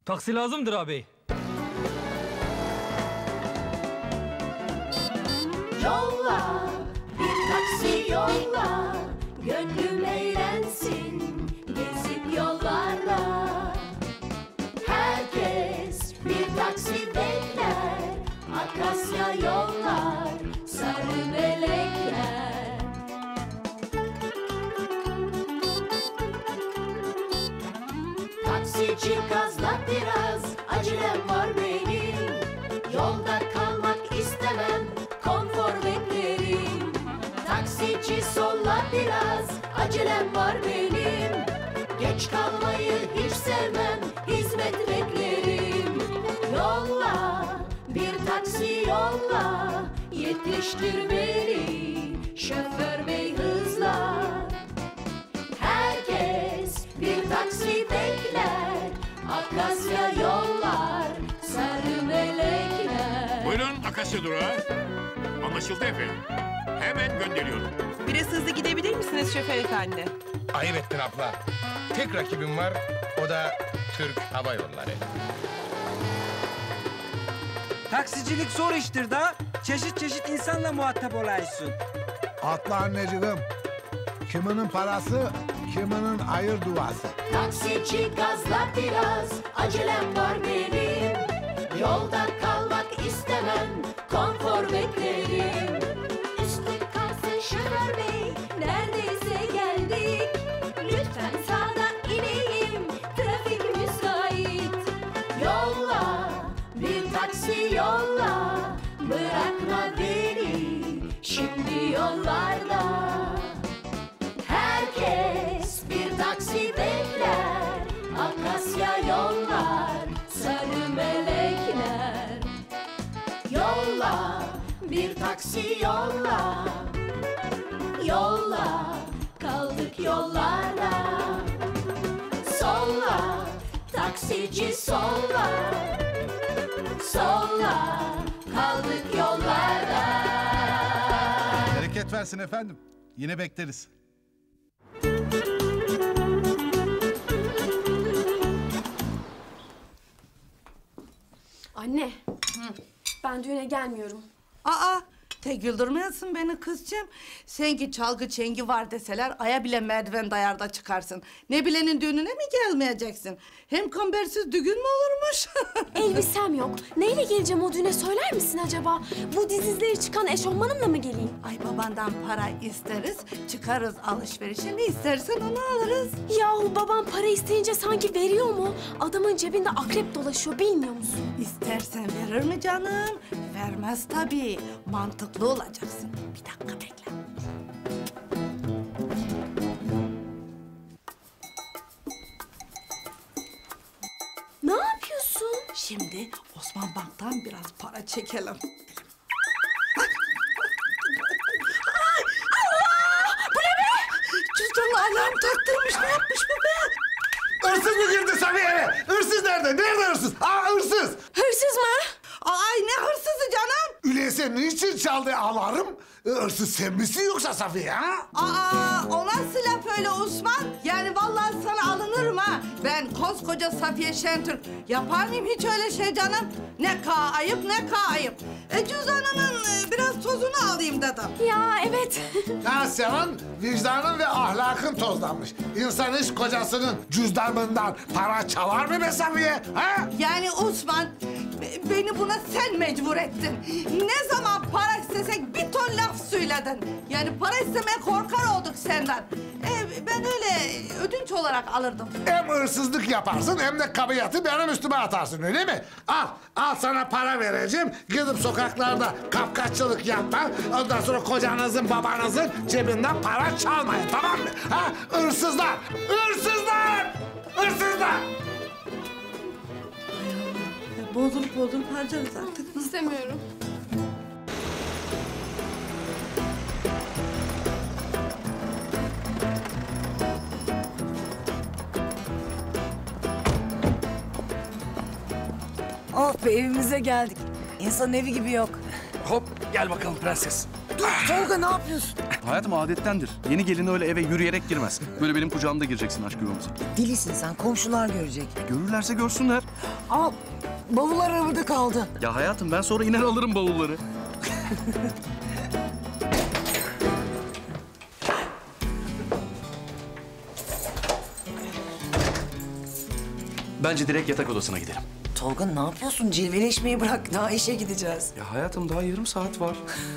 Taksi lazımdır abi. Yolla, bir taksi yolla, gönlüm eğlensin, gezip yollarda. Herkes bir taksi bekler, Akasya yollar, sarı melekler. Taksici gazla biraz, acelem var benim. Yolda kalmak istemem, konfor beklerim. Taksici solla biraz, acelem var benim. Geç kalmayı hiç sevmem, hizmet beklerim. Yolla, bir taksi yolla, yetiştir beni, şoför bey hızla. Herkes bir taksi bekler, Akasya yollar, sarı melekler. Buyurun Akasya durağı. Anlaşıldı efendim. Hemen gönderiyorum. Biraz hızlı gidebilir misiniz şoför efendi? Ayıp ettin abla. Tek rakibim var, o da Türk Hava Yolları. Taksicilik zor iştir da. Çeşit çeşit insanla muhatap olaysın. Atla anneciğim. Kiminin parası, kiminin hayır duası. Taksici gazla biraz, acelem var benim. Yolda kalmak istemem, konfor beklerim. Üstlük kalsın şoför bey, neredeyse geldik. Lütfen sağdan ineyim, trafik müsait. Yolla, bir taksi yolla, bırakma beni, şimdi yollarda. Herkes bir taksi bekler, Akasya yollar, sarı melekler. Yolla, bir taksi yolla, yolla, kaldık yollarda. Solla, taksici solla, solla, kaldık yollarda. Bereket versin efendim. Yine bekleriz. Anne, ben düğüne gelmiyorum. Aa, tek güldürmeyesin beni kızcığım. Sen ki çalgı çengi var deseler aya bile merdiven dayarda çıkarsın. Ne bilenin düğününe mi gelmeyeceksin? Hem kambersiz düğün mü olurmuş? Elbisem yok. Neyle geleceğim o düğüne söyler misin acaba? Bu dizizleri çıkan eşofmanımla mı geleyim? Ay babandan para isteriz, çıkarız alışverişe. Ne istersen onu alırız. Yahu babam para isteyince sanki veriyor mu? Adamın cebinde akrep dolaşıyor, bilmiyor musun? İstersen verir mi canım? Vermez tabii. Mantıklı olacaksın. Bir dakika bekle. Ne yapıyorsun? Şimdi Osman Bank'tan biraz para çekelim. Ay, Allah! Bu ne be? Cüzdanla alarm taktırmış. Ne yapmış bu be? Hırsız mı girdi Safiye eve? Hırsız nerede? Nerede hırsız? Aa hırsız! Hırsız mı? Ay ne hırsızı canım? Öyleyse niçin çaldı alarm? Hırsız sen misin yoksa Safiye ha? Aa, o nasıl laf öyle Osman? Yani vallahi sana alınırım ha. Ben koskoca Safiye Şentürk. Yapar mıyım hiç öyle şey canım? Ne ka ayıp ne ka ayıp. Cüzdanının biraz tozunu alayım dedim. Ya evet. Ya senin vicdanın ve ahlakın tozlanmış. İnsan hiç kocasının cüzdanından para çalar mı be Safiye? Ha? Yani Osman, beni buna sen mecbur ettin. Ne zaman para istesek bir ton laf söyledin. Yani para istemeye korkar olduk senden. Ben öyle ödünç olarak alırdım. Hem hırsızlık yaparsın hem de kabiyatı benim üstüme atarsın öyle mi? Al sana para vereceğim. Gidip sokaklarda kapkaççılık yapma. Ondan sonra kocanızın babanızın cebinden para çalmayın tamam mı? Ha? Hırsızlar! Hırsızlar! Hırsızlar! Bozdurup harcarız artık. İstemiyorum. Oh be evimize geldik. İnsanın evi gibi yok. Hop gel bakalım prenses. Dur Tolga ne yapıyorsun? Hayatım adettendir. Yeni gelin öyle eve yürüyerek girmez. Böyle benim kucağımda gireceksin aşk yuvamıza. Delisin sen, komşular görecek. Görürlerse görsünler. Al, bavullar arabada kaldı. Ya hayatım ben sonra iner alırım bavulları. Bence direkt yatak odasına gidelim. Tolga ne yapıyorsun? Cilveleşmeyi bırak, daha işe gideceğiz. Ya hayatım daha yarım saat var.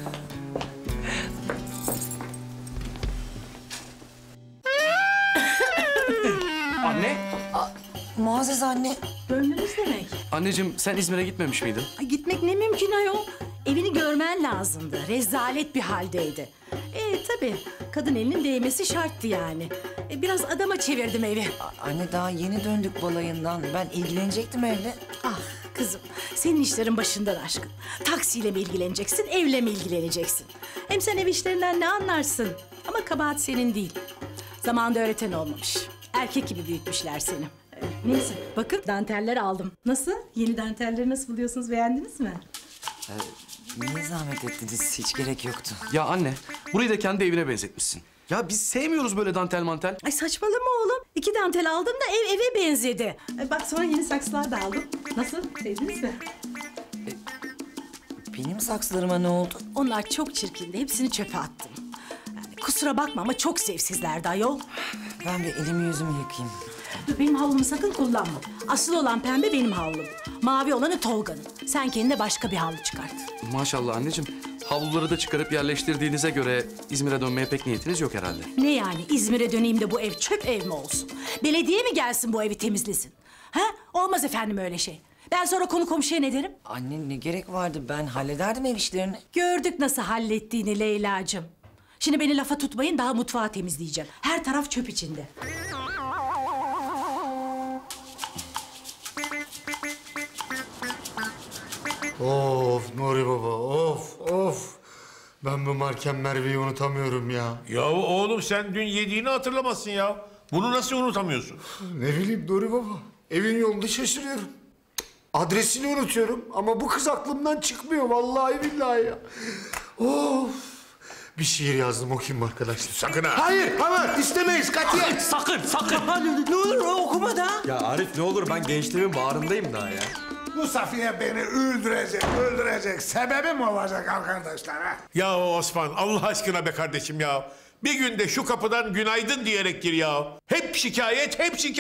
Anne. Muazzez anne. Gönlünüz demek. Anneciğim sen İzmir'e gitmemiş miydin? Ay, gitmek ne mümkün ayol. Evini görmen lazımdı. Rezalet bir haldeydi. Tabii kadın elinin değmesi şarttı yani. Biraz adama çevirdim evi. Anne daha yeni döndük balayından. Ben ilgilenecektim evle. Ah kızım, senin işlerin başından aşkın. Taksiyle mi ilgileneceksin, evle mi ilgileneceksin? Hem sen ev işlerinden ne anlarsın? Ama kabahat senin değil. Zamanında öğreten olmamış. Erkek gibi büyütmüşler seni. Neyse, bakın danteller aldım. Nasıl? Yeni dantelleri nasıl buluyorsunuz, beğendiniz mi? Niye zahmet ettiniz? Hiç gerek yoktu. Ya anne burayı da kendi evine benzetmişsin. Ya biz sevmiyoruz böyle dantel mantel. Ay saçmalama oğlum. 2 dantel aldım da ev eve benzedi. Bak sonra yeni saksılar da aldım. Nasıl? Sevdiniz mi? Benim saksılarıma ne oldu? Onlar çok çirkindi. Hepsini çöpe attım. Yani kusura bakma ama çok zevksizlerdi ayol. Ben bir elimi yüzümü yıkayayım. Dur, benim havlumu sakın kullanma. Asıl olan pembe benim havlum. Mavi olanı Tolga'nın. Sen kendine başka bir havlu çıkart. Maşallah anneciğim. Havluları da çıkarıp yerleştirdiğinize göre İzmir'e dönmeye pek niyetiniz yok herhalde. Ne yani İzmir'e döneyim de bu ev çöp ev mi olsun? Belediye mi gelsin bu evi temizlesin? Ha? Olmaz efendim öyle şey. Ben sonra konu komşuya ne derim? Anne ne gerek vardı? Ben hallederdim ev işlerini. Gördük nasıl hallettiğini Leyla'cığım. Şimdi beni lafa tutmayın, daha mutfağı temizleyeceğim. Her taraf çöp içinde. Of Nuri Baba, of. Ben bu Marken Merve'yi unutamıyorum ya. Ya oğlum sen dün yediğini hatırlamazsın ya. Bunu nasıl unutamıyorsun? Ne bileyim Nuri Baba, evin yolunu şaşırıyorum. Adresini unutuyorum ama bu kız aklımdan çıkmıyor vallahi billahi ya. Of. Bir şiir yazdım, okuyayım mı arkadaşlar? Sakın ha. Hayır ama istemeyiz katiyen. Sakın. Ne olur okuma da. Ya Arif ne olur ben gençliğimin bağrındayım daha ya. Bu Safiye beni öldürecek. Sebebim olacak arkadaşlar ha. Ya Osman Allah aşkına be kardeşim ya. Bir günde şu kapıdan günaydın diyerek gir ya. Hep şikayet.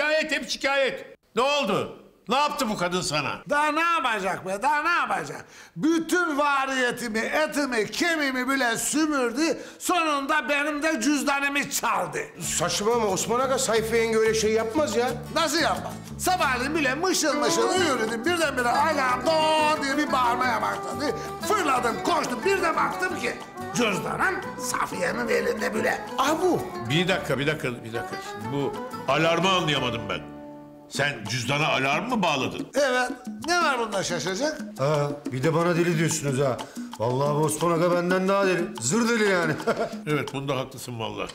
Ne oldu? Ne yaptı bu kadın sana? Daha ne yapacak be, daha ne yapacak? Bütün variyetimi, etimi, kemiğimi bile sümürdü. Sonunda benim de cüzdanımı çaldı. Saçmalama Osman Aga, Sayfiye yenge öyle şey yapmaz ya. Nasıl yapmaz? Sabahleyin bile mışıl uyuyordum. Birdenbire ayağım don diye bir bağırmaya başladı. Fırladım, koştum. Bir de baktım ki cüzdanım Safiye'nin elinde bile. Bu. Bir dakika. Şimdi bu alarmı anlayamadım ben. Sen cüzdana alarm mı bağladın? Evet. Ne var bunda şaşacak? Ha, bir de bana deli diyorsunuz ha. Vallahi bu Osman Aga benden daha deli. Zır deli yani. Evet bunda haklısın vallahi.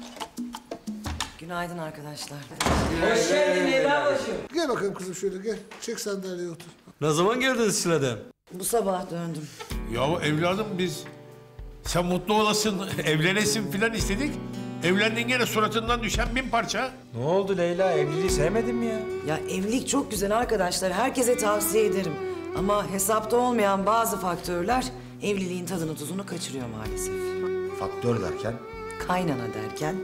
Günaydın arkadaşlar. Hoş geldin Leyla başım. Gel bakayım kızım şöyle gel. Çek sandalye otur. Ne zaman geldiniz Şile'den? Bu sabah döndüm. Ya evladım biz sen mutlu olasın, evlenesin filan istedik. Evlendin gene suratından düşen 1000 parça. Ne oldu Leyla? Evliliği sevmedin mi ya? Ya evlilik çok güzel arkadaşlar. Herkese tavsiye ederim. Ama hesapta olmayan bazı faktörler evliliğin tadını tuzunu kaçırıyor maalesef. Faktör derken? Kaynana derken.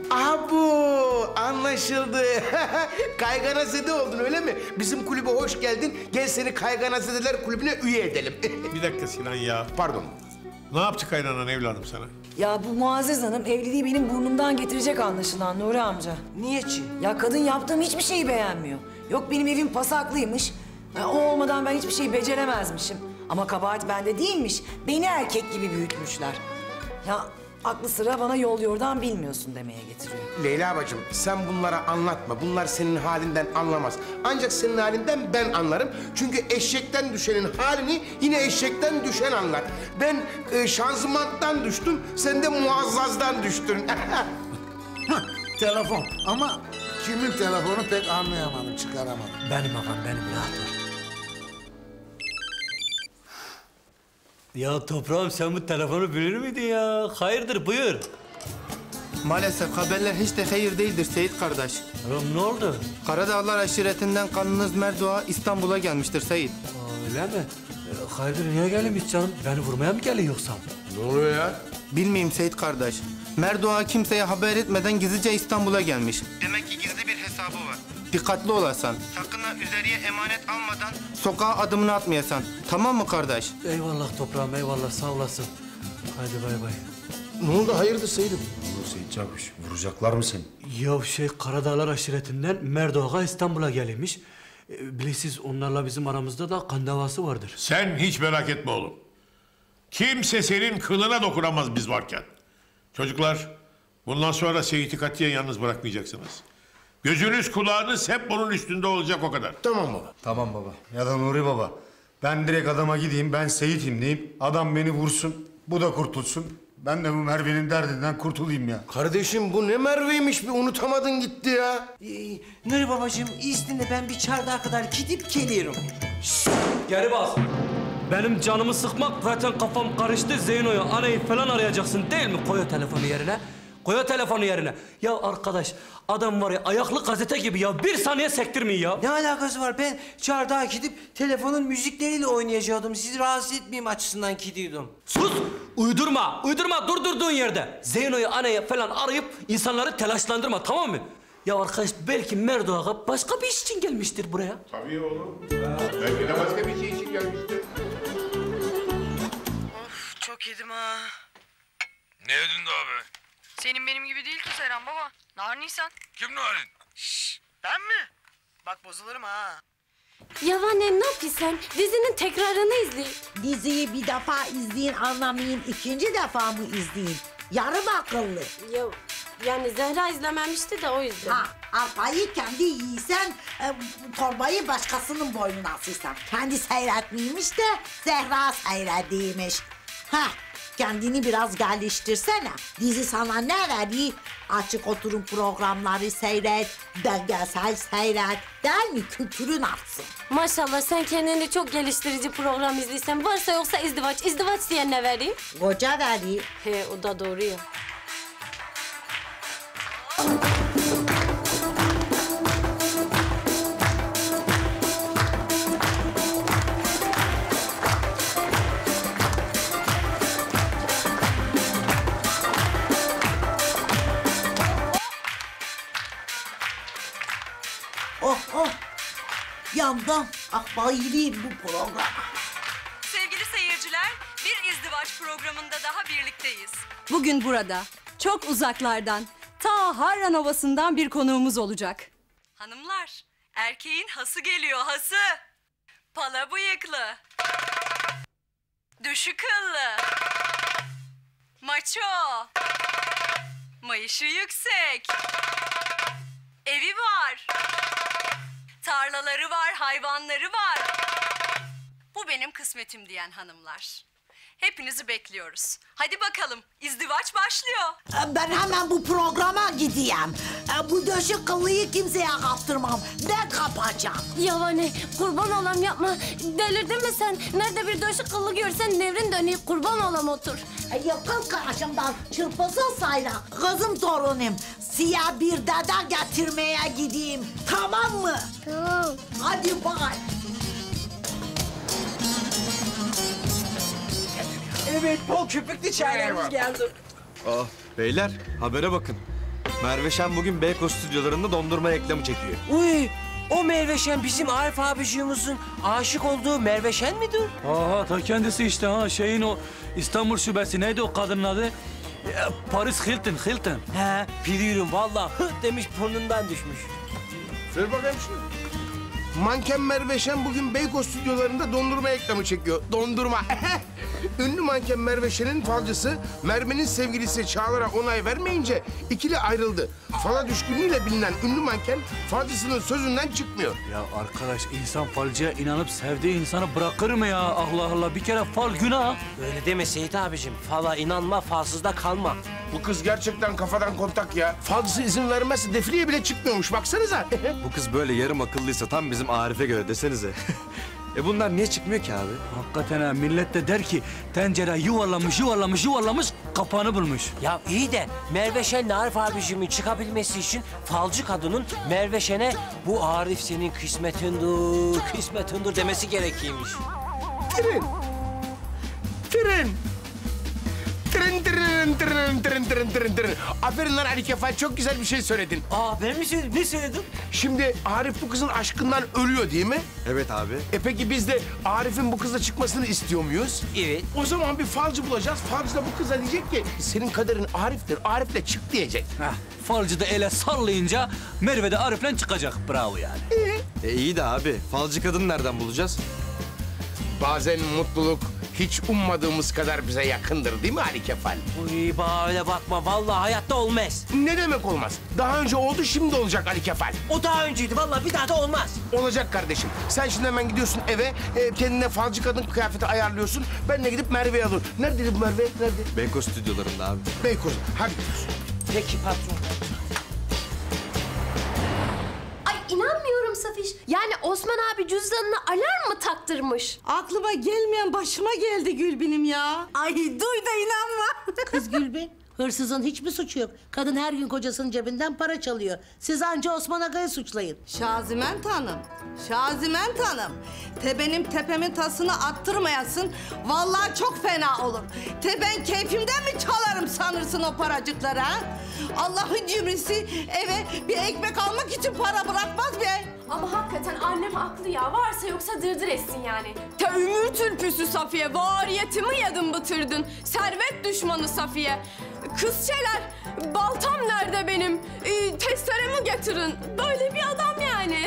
Anlaşıldı. Kaygana zede oldun öyle mi? Bizim kulübe hoş geldin. Gel seni Kaygana zedeler kulübüne üye edelim. Bir dakika Sinan ya. Pardon. Ne yaptı kaynanan evladım sana? Ya bu Muazzez Hanım evliliği benim burnumdan getirecek anlaşılan Nuri amca. Niye ki? Ya kadın yaptığım hiçbir şeyi beğenmiyor. Yok benim evim pasaklıymış. Ya o olmadan ben hiçbir şey beceremezmişim. Ama kabahat bende değilmiş. Beni erkek gibi büyütmüşler. Ya aklı sıra bana yol yordan bilmiyorsun demeye getiriyor. Leyla bacım sen bunlara anlatma. Bunlar senin halinden anlamaz. Ancak senin halinden ben anlarım. Çünkü eşekten düşenin halini yine eşekten düşen anlar. Ben şanzımandan düştüm, sen de muazzazdan düştün. Telefon ama kimin telefonu pek anlayamadım, çıkaramadım. Benim ağam benim rahat ol. Ya toprağım sen bu telefonu bilir miydin ya? Hayırdır buyur. Maalesef haberler hiç de hayır değildir Seyit kardeş. Oğlum ne oldu? Karadağlar aşiretinden kanınız Merdoğa İstanbul'a gelmiştir Seyit. Öyle mi? Hayırdır niye gelmiş canım? Beni vurmaya mı geliyor yoksa? Ne oluyor ya? Bilmeyeyim Seyit kardeş. Merdoğa kimseye haber etmeden gizlice İstanbul'a gelmiş. Demek ki gizli bir hesabı var. Dikkatli olasan. Sakın ha üzeriye emanet almadan sokağa adımını atmayasan. Tamam mı kardeş? Eyvallah toprağım eyvallah sağ olasın. Hadi bay bay. Ne oldu hayırdır Seyit'im? Bu Seyit Çavuş, vuracaklar mı seni? Ya Karadağlar aşiretinden Merdoğa İstanbul'a gelmiş. Bilirsiniz onlarla bizim aramızda da kan davası vardır. Sen hiç merak etme oğlum. Kimse senin kılına dokunamaz biz varken. Çocuklar, bundan sonra Seyit'i katiyen yalnız bırakmayacaksınız. Gözünüz kulağınız hep bunun üstünde olacak o kadar. Tamam baba. Tamam baba. Ya da Nuri baba. Ben direkt adama gideyim, ben Seyit'im diyeyim. Adam beni vursun, bu da kurtulsun. Ben de bu Merve'nin derdinden kurtulayım ya. Kardeşim bu ne Merve'ymiş bir unutamadın gitti ya. Nuri babacığım izninle ben bir çardağa kadar gidip geliyorum. Geri bas. Benim canımı sıkmak zaten kafam karıştı. Zeyno'yu, anayı falan arayacaksın değil mi? Koy o telefonu yerine. Koy o telefonu yerine. Ya arkadaş adam var ya ayaklı gazete gibi ya. Bir saniye sektirmeyin ya. Ne alakası var? Ben çardağa gidip telefonun müzikleriyle oynayacaktım. Sizi rahatsız etmeyeyim açısından gidiyordum. Sus! Uydurma! Uydurma! Dur durduğun yerde. Zeyno'yu, anayı falan arayıp insanları telaşlandırma tamam mı? Ya arkadaş belki Merdoğa başka bir iş için gelmiştir buraya. Tabii oğlum. Belki de başka bir şey için gelmiştir. Of çok yedim ha. Ne yedin de abi? Senin benim gibi değil ki Serhan baba. Nariniysen. Kim Narin? Ben mi? Bak bozulurum ha. Ya anne ne yapıyorsun sen? Dizinin tekrarını izle. Diziyi bir defa izleyin anlamayın, ikinci defa mı izleyin? Yarım akıllı. Ya yani Zehra izlememişti de o yüzden. Ha, arpayı kendi yiysen, torbayı başkasının boynuna asırsan. Kendi seyretmeymiş de Zehra seyrediymiş. Ha, kendini biraz geliştirsene. Dizi sana ne veriyor? Açık oturum programları seyret, belgesel seyret. Değil mi? Kültürün artsın. Maşallah sen kendini çok geliştirici program izliysen varsa yoksa izdivaç. İzdivaç diye ne vereyim? Koca veriyor. He o da doğru ya. Oh, yandım. Ah bayılayım bu programa. Sevgili seyirciler, bir izdivaç programında daha birlikteyiz. Bugün burada, çok uzaklardan, ta Harran Ovası'ndan bir konuğumuz olacak. Hanımlar, erkeğin hası geliyor, hası. Pala bıyıklı. Düşü kıllı. Maço. Mayışı yüksek. Evi var. Tarlaları var, hayvanları var. Bu benim kısmetim diyen hanımlar. Hepinizi bekliyoruz. Hadi bakalım, izdivaç başlıyor. Ben hemen bu programa gideyim. Bu döşü kıllıyı kimseye kaptırmam. Ben kapacağım. Ya anne kurban olam yapma. Delirdin mi sen? Nerede bir döşü kıllı görsen nevrin dönüyor. Kurban olam otur. Yakın karşımdan çırpılsın sayra. Kızım torunum. Siyah bir dede getirmeye gideyim. Tamam mı? Tamam. Hadi bay. Evet bol köpüklü çaylarımız geldi. Ah beyler habere bakın. Merve Şen bugün Beykoz stüdyolarında dondurma reklamı çekiyor. Uy o Merve Şen bizim Arif abiciğimizin aşık olduğu Merve Şen midir? Aha ta kendisi işte ha şeyin o İstanbul şubesi neydi o kadının adı? Paris Hilton. He biliyorum vallahi hı demiş burnundan düşmüş. Ver bakayım şunu. Manken Merve Şen bugün Beykoz stüdyolarında dondurma reklamı çekiyor. Dondurma. Ünlü manken Merve Şen'in falcısı Merve'nin sevgilisi Çağlar'a onay vermeyince ikili ayrıldı. Fala düşkünlüğüyle bilinen ünlü manken falcısının sözünden çıkmıyor. Ya arkadaş insan falcıya inanıp sevdiği insanı bırakır mı ya? Allah Allah bir kere fal günah. Öyle deme Seyit abicim. Fala inanma falsızda kalma. Bu kız gerçekten kafadan kontak ya. Falcısı izin vermezse defileye bile çıkmıyormuş baksanıza. Bu kız böyle yarım akıllıysa tam bizim Arif'e göre desenize. Bunlar niye çıkmıyor ki abi? Hakikaten ha millet de der ki tencere yuvarlamış kapağını bulmuş. Ya iyi de Merve Şen'le Arif abicimin çıkabilmesi için falcı kadının Merve Şen'e bu Arif senin kısmetindir demesi gerekiymiş. Tren. Tren. Tren, tren, tren, tren, tren, tren, tren. Aferin lan Ali Kefal, çok güzel bir şey söyledin. Aa, ben mi söyledim? Ne söyledim? Şimdi Arif bu kızın aşkından ölüyor değil mi? Evet abi. Peki biz de Arif'in bu kızla çıkmasını istiyor muyuz? Evet. O zaman bir falcı bulacağız. Falcı da bu kıza diyecek ki senin kaderin Arif'tir. Arif'le çık diyecek. Falcı da ele sallayınca Merve de Arif'le çıkacak. Bravo yani. İyi de abi, falcı kadını nereden bulacağız? Bazen mutluluk hiç ummadığımız kadar bize yakındır değil mi Ali Kefal? Uy öyle bakma, vallahi hayatta olmaz. Ne demek olmaz? Daha önce oldu, şimdi olacak Ali Kefal. O daha önceydi, vallahi bir daha da olmaz. Olacak kardeşim. Sen şimdi hemen gidiyorsun eve, kendine falcı kadın kıyafeti ayarlıyorsun. Ben de gidip Merve'yi alıyorum. Nerede bu Merve? Nerede? Beykoz stüdyolarında abi. Beykoz. Hadi. Peki patron. Ay inanmıyorum Safiş. Yani Osman abi cüzdanına alarm mı taktırmış? Aklıma gelmeyen başıma geldi Gülbin'im ya. Ay duy da inanma. Kız Gülbin, hırsızın hiçbir suçu yok. Kadın her gün kocasının cebinden para çalıyor. Siz anca Osman Aga'yı suçlayın. Şaziment Hanım, Şaziment Hanım. Benim tepemin tasını attırmayasın. Vallahi çok fena olur. Ben keyfimden mi çalarım sanırsın o paracıkları ha? Allah'ın cimrisi eve bir ekmek almak için para bırakmaz be. Ama hakikaten annem haklı ya. Varsa yoksa dırdır etsin yani. Teömür türpüsü Safiye. Variyetimi yedin bitirdin. Servet düşmanı Safiye. Kızçeler, baltam nerede benim? Testeremi getirin. Böyle bir adam yani.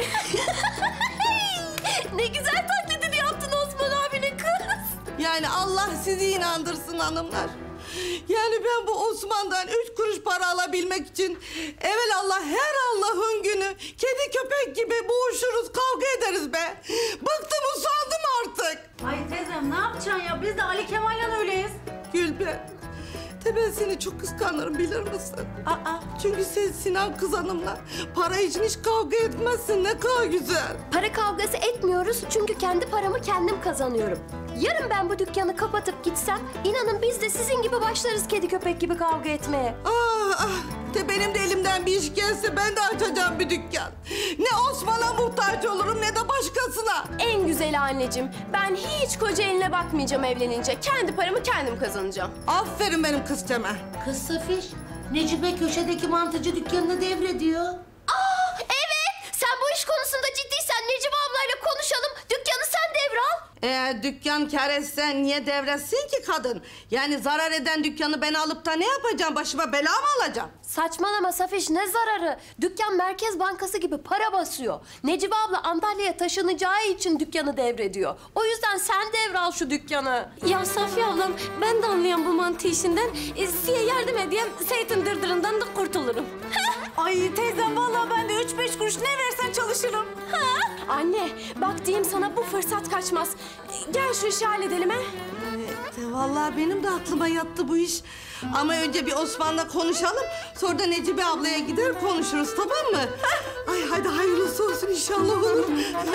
Ne güzel taklidini yaptın Osman abine kız. Yani Allah sizi inandırsın hanımlar. Yani ben bu Osman'dan 3 kuruş para alabilmek için evelallah her Allah'ın günü kedi köpek gibi boğuşuruz, kavga ederiz be. Bıktım, usandım artık. Ay teyzem ne yapacaksın ya? Biz de Ali Kemal'le öyleyiz. Gülben, ben seni çok kıskanırım bilir misin? Çünkü sen Sinan kız hanımla para için hiç kavga etmezsin, ne kadar güzel. Para kavgası etmiyoruz çünkü kendi paramı kendim kazanıyorum. Yarın ben bu dükkanı kapatıp gitsem, inanın biz de sizin gibi başlarız kedi köpek gibi kavga etmeye. Benim de elimden bir iş gelse ben de açacağım bir dükkan. Ne Osman'a muhtaç olurum ne de başkasına. En güzeli anneciğim, ben hiç koca eline bakmayacağım evlenince. Kendi paramı kendim kazanacağım. Aferin benim kızcama. Kız Safiş, Necibe köşedeki mantıcı dükkanını devrediyor. Evet, sen bu iş konusunda ciddiysen Necibe ablayla konuşalım. Dükkanı sen devral. Eğer dükkan kâr etsen niye devretsin ki kadın? Yani zarar eden dükkanı ben alıp da ne yapacağım? Başıma bela mı alacağım? Saçmalama Safiş, ne zararı? Dükkan Merkez Bankası gibi para basıyor. Necibe abla Antalya'ya taşınacağı için dükkanı devrediyor. O yüzden sen devral şu dükkanı. Ya Safiye ablam, ben de anlayan bu mantı işinden. Size yardım edeyim, zeytin dırdırından da kurtulurum. Ay teyzem vallahi ben de 3-5 kuruş ne versen çalışırım. Anne, bak diyeyim sana bu fırsat kaçmaz. Gel şu işi halledelim ha. Evet, vallahi benim de aklıma yattı bu iş. Ama önce bir Osman'la konuşalım. Sonra da Necibe ablaya gider konuşuruz, tamam mı? Ay hadi hayırlısı olsun inşallah olur.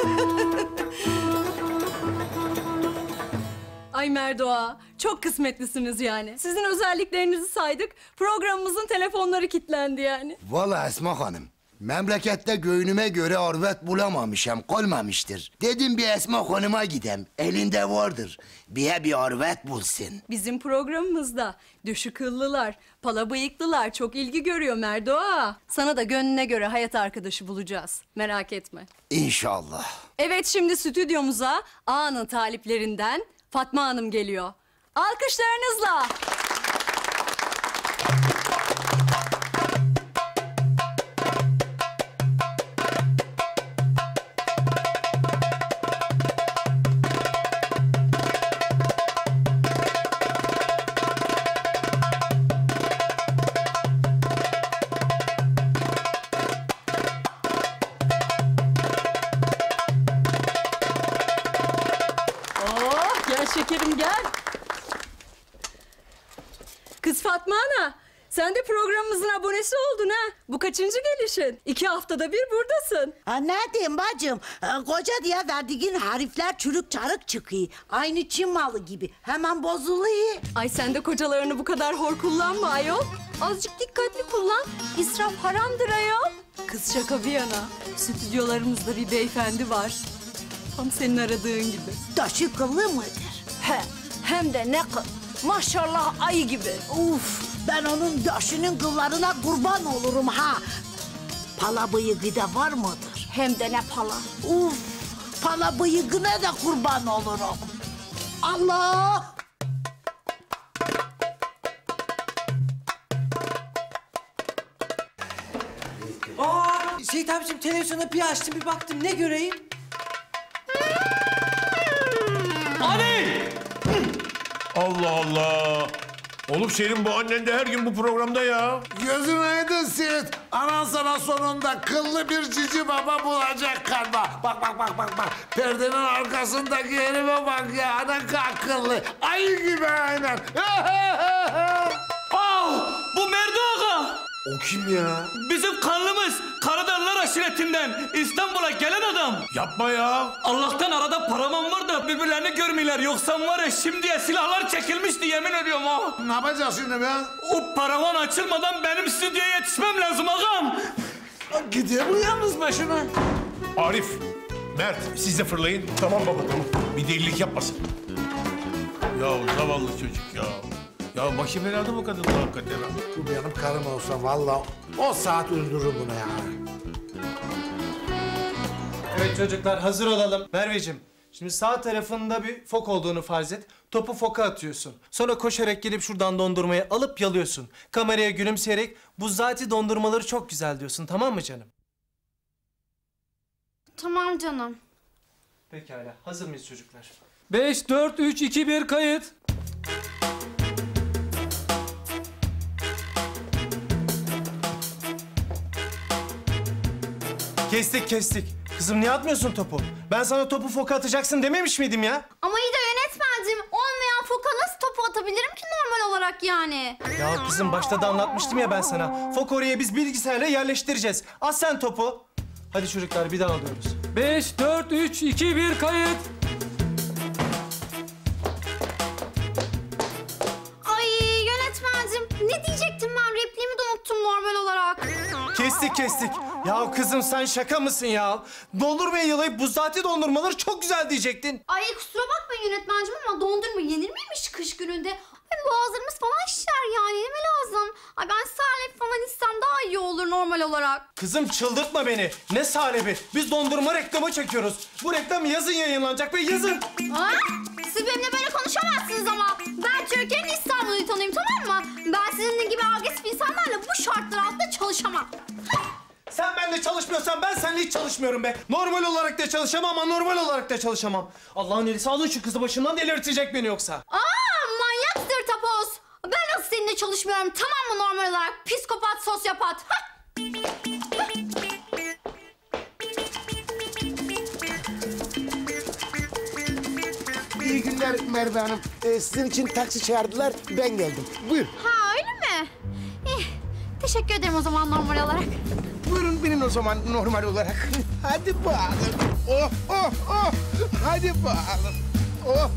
Ay Merdoğa, çok kısmetlisiniz yani. Sizin özelliklerinizi saydık, programımızın telefonları kilitlendi yani. Vallahi Esma Hanım, memlekette göğünüme göre arvet bulamamışım, kalmamıştır. Dedim bir Esma Hanım'a gidem, elinde vardır. Bir arvet bulsun. Bizim programımızda düşük kıllılar, pala bıyıklılar çok ilgi görüyor Merdoğa. Sana da gönlüne göre hayat arkadaşı bulacağız, merak etme. İnşallah. Evet, şimdi stüdyomuza A'nın taliplerinden Fatma Hanım geliyor. Alkışlarınızla. Gel şekerim gel. Kız Fatma Ana, sen de programımızın abonesi oldun ha. Bu kaçıncı gelişin? 2 haftada bir buradasın. Ha, ne diyeyim bacım? Koca diye verdiğin harfler çürük çarık çıkıyor. Aynı Çin malı gibi. Hemen bozuluyor. Ay sen de kocalarını bu kadar hor kullanma ayol. Azıcık dikkatli kullan. İsraf haramdır ayol. Kız şaka bir yana. Stüdyolarımızda bir beyefendi var. Tam senin aradığın gibi. Taşı kıllı mıdır? He, hem de ne kıl. Maşallah ayı gibi. Uf, ben onun döşünün kıllarına kurban olurum ha. Pala bıyığı da var mıdır? Hem de ne pala. Uf, pala bıyığına da kurban olurum. Allah! Seyit abicim televizyona bir açtım bir baktım ne göreyim? Ali! Allah Allah! Oğlum senin bu annen de her gün bu programda ya. Gözün aydın Seyit. Anan sana sonunda kıllı bir cici baba bulacak galiba. Bak. Perdenin arkasındaki herife bak ya. Ne kadar akıllı. Ayı gibi aynen. Bu Merdo Ağa. O kim ya? Bizim kanlımız Karadarlar aşiretinden İstanbul'a gelen adam. Yapma ya. Allah'tan arada paravan var da birbirlerini görmüyorlar. Yoksa var ya şimdiye silahlar çekilmişti yemin ediyorum ha. Ne yapacağız şimdi be? O paravan açılmadan benim stüdyoya yetişmem lazım ağam. Gidiyor mu yalnız başına? Arif, Mert siz de fırlayın. Tamam baba tamam. Bir delilik yapmasın. Ya zavallı çocuk ya. Ya başı belada bu kadın hakikaten. Bu benim karım olsa vallahi o saat öldürür bunu ya. Evet çocuklar hazır olalım. Merveciğim şimdi sağ tarafında bir fok olduğunu farz et. Topu foka atıyorsun. Sonra koşarak gelip şuradan dondurmayı alıp yalıyorsun. Kameraya gülümseyerek bu zati dondurmaları çok güzel diyorsun, tamam mı canım? Tamam canım. Pekala hazır mıyız çocuklar? 5, 4, 3, 2, 1 kayıt. Kestik. Kızım niye atmıyorsun topu? Ben sana topu foka atacaksın dememiş miydim ya? Ama iyi de yönetmencim olmayan foka nasıl topu atabilirim ki normal olarak yani? Ya kızım başta da anlatmıştım ya ben sana. Fok oraya biz bilgisayarla yerleştireceğiz. At sen topu. Hadi çocuklar bir daha alıyoruz. 5, 4, 3, 2, 1 kayıt. Ay yönetmencim ne diyecektim ben repliğimi de unuttum normal olarak. Kestik. Ya kızım sen şaka mısın ya? Dondurmayı yalayıp buzlati dondurmaları çok güzel diyecektin. Ay kusura bakmayın yönetmencim ama dondurma yenir miymiş kış gününde? Ay boğazlarımız falan şişer yani yeme lazım. Ay ben salep falan içsem daha iyi olur normal olarak. Kızım çıldırtma beni. Ne salebi? Biz dondurma reklamı çekiyoruz. Bu reklam yazın yayınlanacak ve yazın. Ha? Siz benimle böyle konuşamazsınız ama. Ben Türkiye'nin İstanbul'u tanıyayım tamam mı? Ben sizin gibi agresif insanlarla bu şartlar altında çalışamam. Sen benimle çalışmıyorsan ben seninle hiç çalışmıyorum be. Normal olarak da çalışamam, anormal olarak da çalışamam. Allah'ın elisi alın şu kızı başımdan delirtecek beni yoksa. Manyaktır tapoz. Ben nasıl seninle çalışmıyorum tamam mı normal olarak? Psikopat, sosyopat. İyi günler Merve Hanım. Sizin için taksi çağırdılar, ben geldim. Buyurun. Ha öyle mi? Teşekkür ederim o zaman normal olarak. Buyurun binin o zaman normal olarak. Hadi bakalım. Oh. Hadi bakalım. Oh.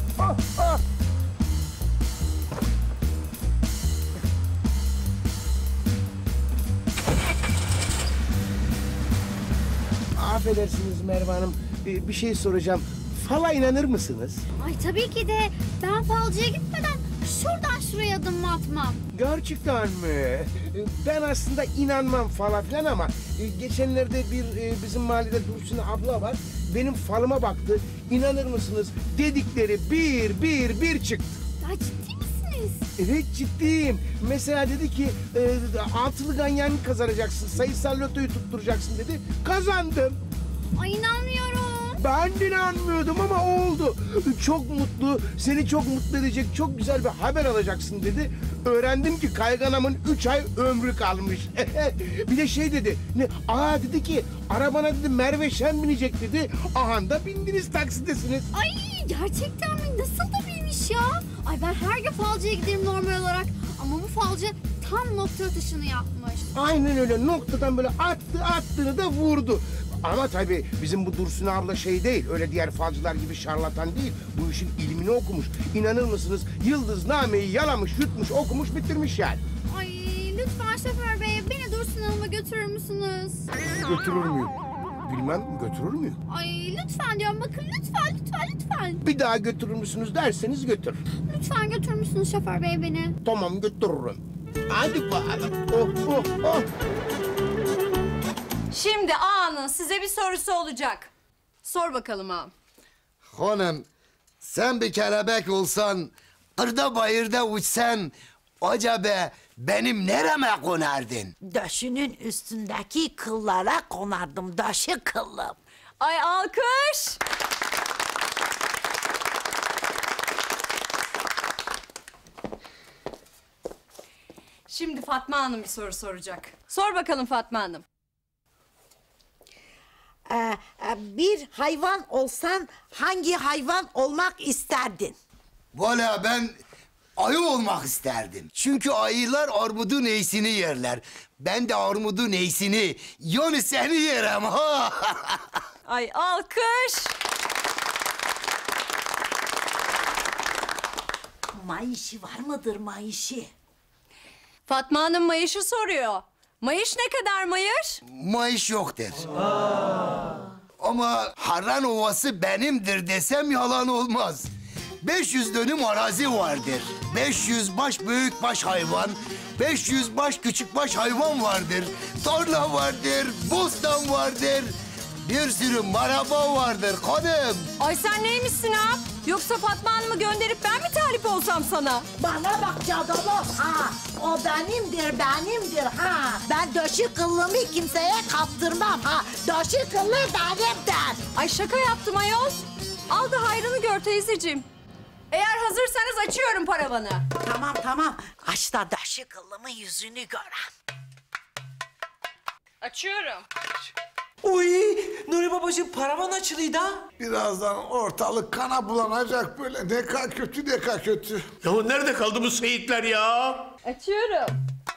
Affedersiniz Merve Hanım. Bir şey soracağım. Fala inanır mısınız? Ay tabii ki de. Ben falcıya gitmeden şuradan şuraya adım atmam. Gerçekten mi? Ben aslında inanmam falan filan ama geçenlerde bizim mahallede Dursun abla var. Benim falıma baktı. İnanır mısınız? Dedikleri bir çıktı. Ya ciddi misiniz? Evet ciddiyim. Mesela dedi ki altılı ganyan kazanacaksın. Sayısal lotoyu tutturacaksın dedi. Kazandım. Ay inanmıyorum. Ben de inanmıyordum ama oldu. Çok mutlu, seni çok mutlu edecek çok güzel bir haber alacaksın dedi. Öğrendim ki kayganamın 3 ay ömrü kalmış. Bir de şey dedi, dedi ki arabana dedi Merve Şen binecek dedi. Aha da bindiniz taksidesiniz. Ay gerçekten mi? Nasıl da bilmiş ya? Ay ben her gün falcıya giderim normal olarak. Ama bu falcı tam nokta atışını yapmış. Aynen öyle noktadan böyle attığını da vurdu. Ama tabii bizim bu Dursun abla şey değil, öyle diğer falcılar gibi şarlatan değil. Bu işin ilmini okumuş. İnanır mısınız? Yıldıznameyi yalamış, yutmuş, okumuş, bitirmiş yani. Ay lütfen şoför bey beni Dursun Hanım'a götürür müsünüz? Götürür müyüm? Bilmem, götürür müyüm? Ay lütfen diyorum bakın lütfen. Bir daha götürür müsünüz derseniz götür. Lütfen götürür müsünüz şoför bey beni? Tamam götürürüm. Hadi bakalım. Oh. Şimdi ağanın size bir sorusu olacak. Sor bakalım ağam. Hanım, sen bir kelebek olsan, kırda bayırda uçsan, acaba benim nereme konardın? Döşünün üstündeki kıllara konardım, döşü kıllım. Ay alkış. Şimdi Fatma Hanım bir soru soracak. Sor bakalım Fatma Hanım. Bir hayvan olsan hangi hayvan olmak isterdin? Valla ben ayı olmak isterdim. Çünkü ayılar armudun iyisini yerler. Ben de armudun iyisini, yani seni yerim ha. Ay alkış. Mayışı var mıdır mayışı? Fatma Hanım mayışı soruyor. Mayış ne kadar mayış? Mayış yoktur. Ama Harran Ovası benimdir desem yalan olmaz. 500 dönüm arazi vardır. 500 baş büyük baş hayvan, 500 baş küçük baş hayvan vardır. Tarla vardır, bostan vardır. Bir sürü maraba vardır kadın. Ay sen neymişsin ha? Yoksa Fatma Hanım'ı gönderip ben mi talip olsam sana? Bana bak cadaloz ha. O benimdir ha. Ben döşü kıllımı kimseye kaptırmam ha. Döşü kıllı benimdir. Ay şaka yaptım ayol. Al da hayrını gör teyzeciğim. Eğer hazırsanız açıyorum paravanı. Tamam. Aç da döşü kıllımın yüzünü gören. Açıyorum. Uy, Nuri babacığım paravan açılıydı ha. Birazdan ortalık kana bulanacak böyle. Ne kadar kötü. Ya nerede kaldı bu Seyitler ya? Açıyorum.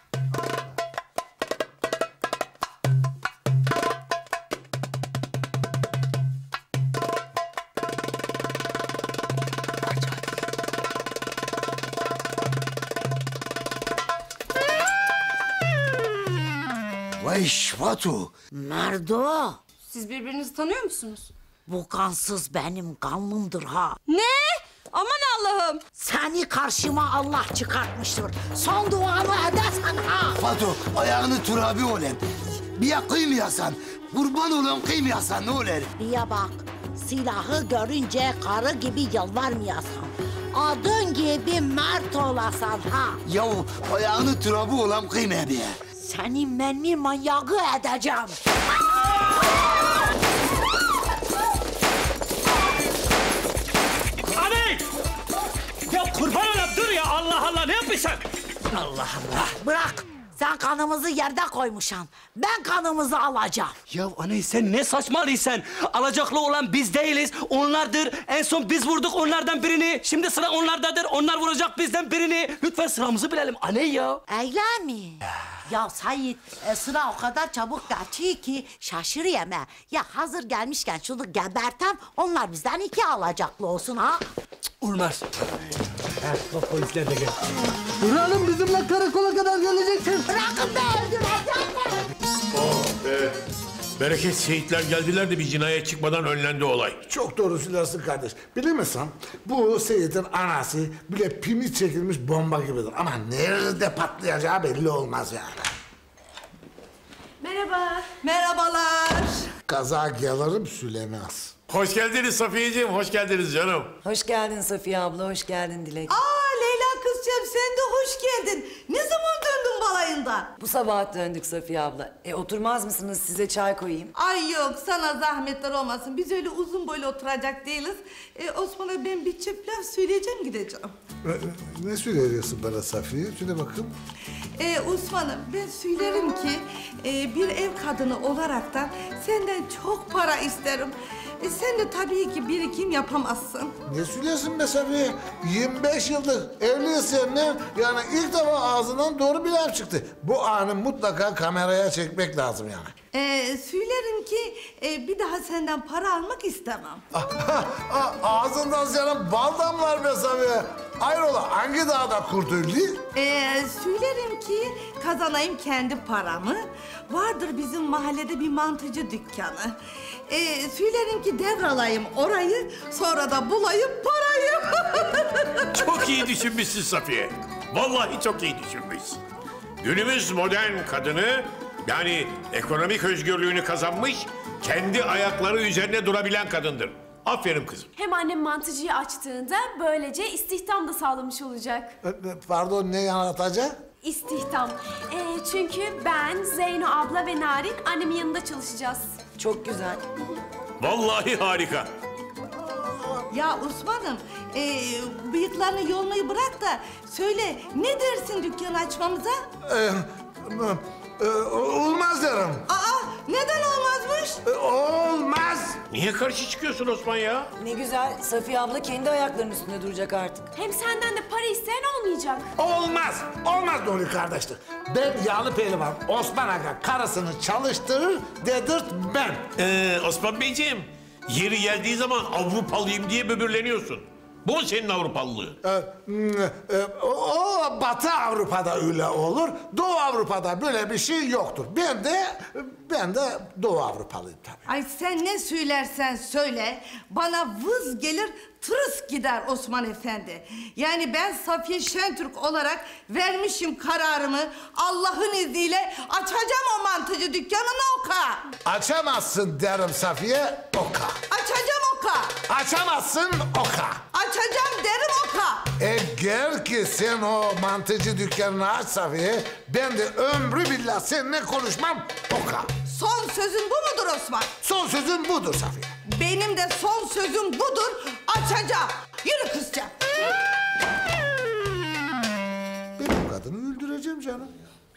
Vay Şvatu. Merdo. Siz birbirinizi tanıyor musunuz? Bu kansız benim kanlımdır ha. Ne? Aman Allah'ım. Seni karşıma Allah çıkartmıştır. Son duanı edersen ha. Fatu ayağını turabi olan. Bir ya kıymayasan, kurban olan kıymayasan ne olur? Bir ya bak, silahı görünce karı gibi yalvarmayasan. Adın gibi mert olasan ha. Yahu ayağını turabi olan kıymaya bir ya. Seni mermi manyağı edeceğim. Aney! Ya kurban olayım dur ya Allah Allah ne yapıyorsun? Allah. Bırak. Sen kanımızı yerde koymuşsun. Ben kanımızı alacağım. Ya aney sen ne saçmalıyorsun? Alacaklı olan biz değiliz, onlardır. En son biz vurduk onlardan birini. Şimdi sıra onlardadır, onlar vuracak bizden birini. Lütfen sıramızı bilelim aney ya. Öyle mi? Ya Sait, sıra o kadar çabuk geçiyor ki şaşırıyorum ha. Ya hazır gelmişken şunu gebertem, onlar bizden 2 alacaklı olsun ha. Olmaz. Bak polisler de gel. Duralım bizimle karakola kadar geleceksin. Bırakın be öldüreceğim. Oh be. Bereket Seyitler geldiler de bir cinayet çıkmadan önlendi olay. Çok doğru söylüyorsun kardeş. Bilir misin? Bu Seyit'in anası bile pimi çekilmiş bomba gibidir. Ama nerede patlayacağı belli olmaz yani. Merhaba. Merhabalar. Kaza gelirim Süleyman. Hoş geldiniz Safiyeciğim, hoş geldiniz canım. Hoş geldin Safiye abla, hoş geldin Dilek. Leyla kızcığım sen de hoş geldin. Ne zaman döndün balayından? Bu sabah döndük Safiye abla. Oturmaz mısınız, size çay koyayım? Ay yok sana zahmetler olmasın. Biz öyle uzun boylu oturacak değiliz. Osman'a ben bir çift laf söyleyeceğim gideceğim. Ne söylüyorsun bana Safiye? Şöyle bakayım. Osman'ım ben söylerim ki bir ev kadını olaraktan senden çok para isterim. sen de tabii ki birikim yapamazsın. Ne söylüyorsun be Safiye? 25 yıldır evliyiz seninle. Yani ilk defa ağzından doğru bir laf çıktı. Bu anı mutlaka kameraya çekmek lazım yani. Söylerim ki bir daha senden para almak istemem. Ağzından senin bal damlar be Safiye. Hayrola hangi dağda kurt öldü? Söylerim ki kazanayım kendi paramı. Vardır bizim mahallede bir mantıcı dükkanı. Söylerim ki devralayım orayı, sonra da bulayım parayı. Çok iyi düşünmüşsün Safiye. Vallahi çok iyi düşünmüşsün. Günümüz modern kadını, yani ekonomik özgürlüğünü kazanmış, kendi ayakları üzerine durabilen kadındır. Aferin kızım. Hem annem mantıcıyı açtığında böylece istihdam da sağlamış olacak. Pardon, ne yaratacak? İstihdam. Çünkü ben, Zeyno abla ve Narin annemin yanında çalışacağız. Çok güzel. Vallahi harika. Ya Osman'ım, bıyıklarını yolmayı bırak da söyle, ne dersin dükkanı açmamıza? Olmaz derim. Neden olmazmış? Olmaz. Niye karşı çıkıyorsun Osman ya? Ne güzel, Safiye abla kendi ayaklarının üstünde duracak artık. Hem senden de para isteyen olmayacak. Olmaz. Olmaz Nuri kardeşlik. Ben yağlı pehlivan Osman Aga karısını çalıştırır dedirt ben. Osman Beyciğim, yeri geldiği zaman Avrupalıyım diye böbürleniyorsun. Bu mu senin Avrupalılığı? O Batı Avrupa'da öyle olur. Doğu Avrupa'da böyle bir şey yoktur. Ben de Doğu Avrupalıyım tabii. Ay sen ne söylersen söyle, bana vız gelir, tırıs gider Osman Efendi. Yani ben Safiye Şentürk olarak vermişim kararımı. Allah'ın izniyle açacağım o mantıcı dükkanını oka. Açamazsın derim Safiye, oka. Açacağım oka. Açamazsın, oka. Açacağım derim oka. Eğer ki sen o mantıcı dükkanını aç Safiye, ben de ömrü billah seninle konuşmam, oka. Son sözün bu mudur Osman? Son sözün budur Safiye. Benim de son sözüm budur, açacağım. Yürü kızcağım. Ben bu kadını öldüreceğim canım.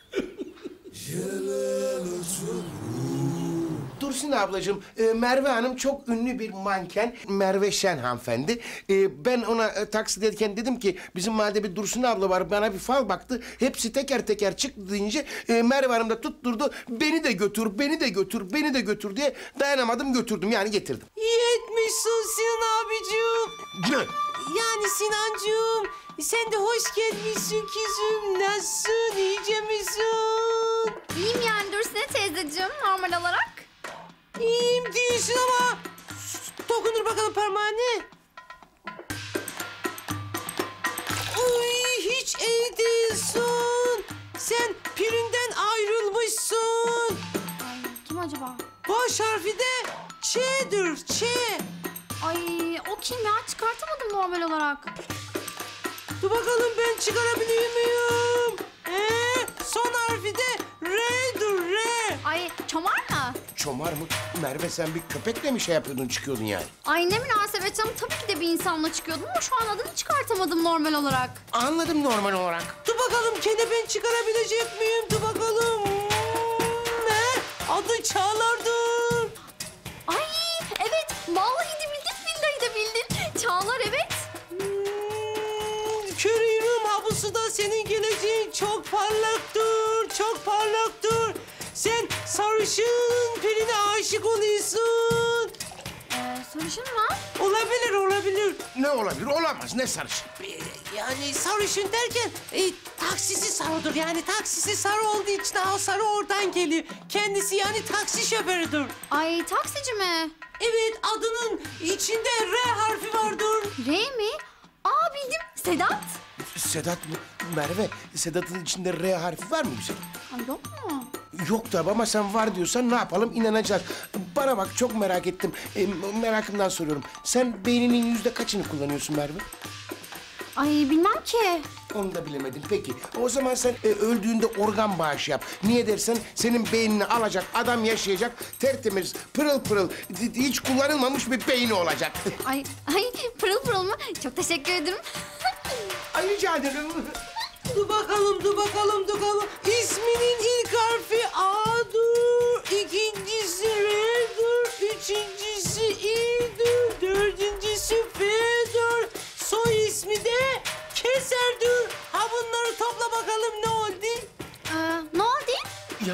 Dursun ablacığım, Merve Hanım çok ünlü bir manken, Merve Şen hanımefendi. Ben ona taksideyken dedim ki bizim mahallede bir Dursun abla var, bana bir fal baktı. Hepsi teker teker çıktı deyince Merve Hanım da tutturdu. Beni de götür, beni de götür, beni de götür diye dayanamadım, götürdüm yani getirdim. Yetmişsin Sinan abicim. Ne? Yani Sinancığım, sen de hoş gelmişsin kızım. Nasılsın, iyice misin? İyiyim yani Dursun teyzeciğim normal olarak. İyiyim değilsin ama dokundur bakalım parmağını. Uy, hiç iyi değilsin. Sen pirinden ayrılmışsın. Kim acaba? Baş harfi de Ç'dir, Ç. Ay o kim ya? Çıkartamadım normal olarak. Dur bakalım ben çıkarabiliyor muyum? Son harfi de R'dir, R. Ay çomar mı? Çomar mı? Merve sen bir köpekle mi şey yapıyordun, çıkıyordun yani? Ay ne münasebet canım. Tabii ki de bir insanla çıkıyordum ama şu an adını çıkartamadım normal olarak. Anladım normal olarak. Dur bakalım gene ben çıkarabilecek miyim? Dur bakalım. Ne? Adı Çağlar'dır. Ay evet vallahi de bildin billahi de bildin. Çağlar evet. Körüyorum habusu da senin geleceğin çok parlaktır, çok parlaktır. Sen sarışın birine aşık oluyorsun. Sarışın mı? Olabilir, olabilir. Ne olabilir? Olamaz. Ne sarışın? Yani sarışın derken taksisi sarıdır. Yani taksisi sarı olduğu için o sarı oradan geliyor. Kendisi yani taksi şoförüdür. Ay taksici mi? Evet, adının içinde R harfi vardır. R mi? Aa bildim. Sedat. Sedat mı? Merve, Sedat'ın içinde R harfi var mı güzel? Ay yok mu? Yok tabii ama sen var diyorsan ne yapalım, inanacağız. Bana bak, çok merak ettim. Merakımdan soruyorum. Sen beyninin %kaçını kullanıyorsun Merve? Ay bilmem ki. Onu da bilemedim. Peki o zaman sen öldüğünde organ bağışı yap. Niye dersen senin beynini alacak, adam yaşayacak, tertemiz, pırıl pırıl, hiç kullanılmamış bir beyni olacak. Ay pırıl pırıl mı? Çok teşekkür ederim. Ay rica ederim. Dur bakalım, dur bakalım, dur bakalım. İsminin ilk harfi A'dır, ikincisi R'dir, üçüncüsü İ.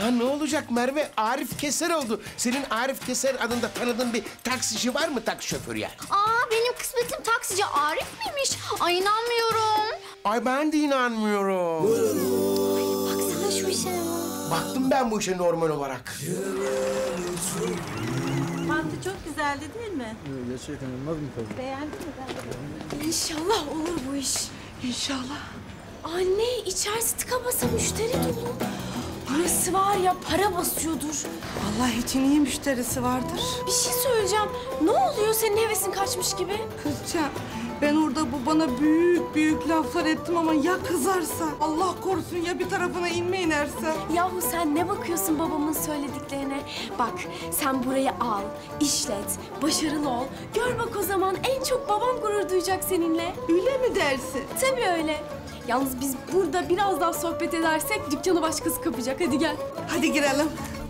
Daha ne olacak Merve? Arif Keser oldu. Senin Arif Keser adında tanıdığın bir taksici var mı, taksi şoförü yani? Aa benim kısmetim taksici Arif miymiş? Ay inanmıyorum. Ay ben de inanmıyorum. Baksana şu işe. Baktım ben bu işe normal olarak. Mantı çok güzeldi değil mi? Gerçekten olmaz mı tabii? Beğendin mi? İnşallah olur bu iş. İnşallah. Anne içerisi tıka basa müşteri dolu. Burası var ya para basıyordur. Vallahi için iyi müşterisi vardır. Bir şey söyleyeceğim. Ne oluyor senin hevesin kaçmış gibi? Kızcağım ben orada bu bana büyük büyük laflar ettim ama ya kızarsa? Allah korusun ya bir tarafına inme inerse? Yahu sen ne bakıyorsun babamın söylediklerine? Bak sen burayı al, işlet, başarılı ol. Gör bak o zaman en çok babam gurur duyacak seninle. Öyle mi dersin? Tabii öyle. Yalnız biz burada biraz daha sohbet edersek dükkanı başkası kapacak. Hadi gel. Hadi girelim.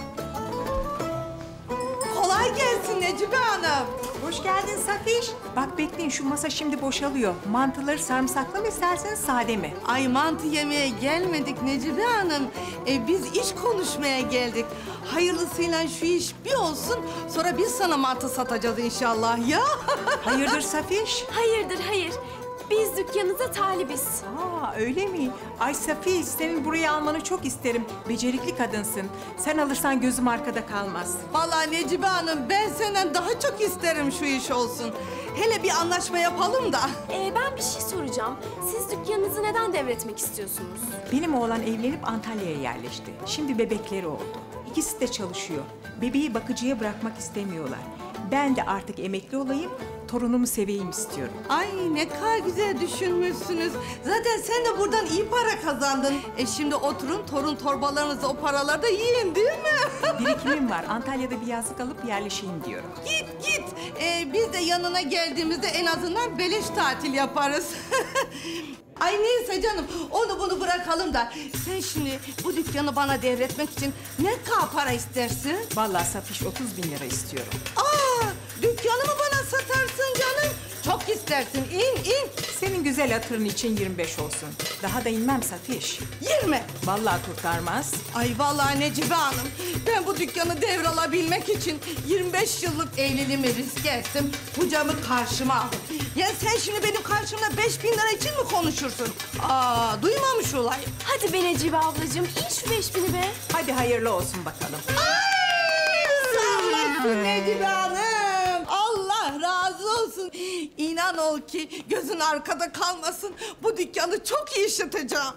Kolay gelsin Necibe Hanım. Hoş geldin Safiş. Bak bekleyin şu masa şimdi boşalıyor. Mantıları sarımsaklı mı isterseniz sade mi? Ay mantı yemeye gelmedik Necibe Hanım. Biz iş konuşmaya geldik. Hayırlısıyla şu iş bir olsun. Sonra biz sana mantı satacağız inşallah ya. Hayırdır Safiş? Hayırdır hayır. Biz dükkanınıza talibiz. Aa öyle mi? Ay Safiş senin burayı almanı çok isterim. Becerikli kadınsın. Sen alırsan gözüm arkada kalmaz. Vallahi Necibe Hanım ben senden daha çok isterim şu iş olsun. Hele bir anlaşma yapalım da. Ben bir şey soracağım. Siz dükkanınızı neden devretmek istiyorsunuz? Benim oğlan evlenip Antalya'ya yerleşti. Şimdi bebekleri oldu. İkisi de çalışıyor. Bebeği bakıcıya bırakmak istemiyorlar. Ben de artık emekli olayım, torunumu seveyim istiyorum. Ay ne kadar güzel düşünmüşsünüz. Zaten sen de buradan iyi para kazandın. Şimdi oturun torun torbalarınızı o paraları da yiyin değil mi? Birikimim var. Antalya'da bir yazlık alıp yerleşeyim diyorum. Git. Biz de yanına geldiğimizde en azından beleş tatil yaparız. Ay neyse canım onu bunu bırakalım da sen şimdi bu dükkanı bana devretmek için ne kadar para istersin? Vallahi Safiş 30.000 lira istiyorum. Aa, dükkanı mı bana satarsın canım? Çok istersin in. Senin güzel hatırın için 25 olsun. Daha da inmem Safiş. 20. Vallahi kurtarmaz. Ay vallahi Necibe Hanım ben bu dükkanı devralabilmek için 25 yıllık evliliğimi riske ettim. Kocamı karşıma aldım. Ya sen şimdi benim karşımda 5.000 lira için mi konuşursun? Aa duymamış olayım. Hadi be Necibe ablacığım in şu 5.000'i be. Hadi hayırlı olsun bakalım. Sağ olasın Necibe Hanım. Allah razı olsun. İnan ol ki gözün arkada kalmasın. Bu dükkanı çok iyi işleteceğim.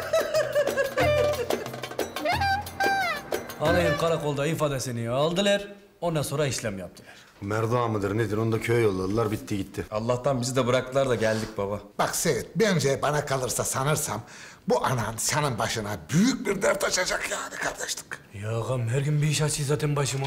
Alayım karakolda ifadesini aldılar. Ondan sonra işlem yaptılar. Merda mıdır nedir onu da köye yolladılar bitti gitti. Allah'tan bizi de bıraktılar da geldik baba. Bak Seyit, bence bana kalırsa sanırsam bu anan senin başına büyük bir dert açacak yani kardeşlik. Ya ağam her gün bir iş açıyor zaten başıma.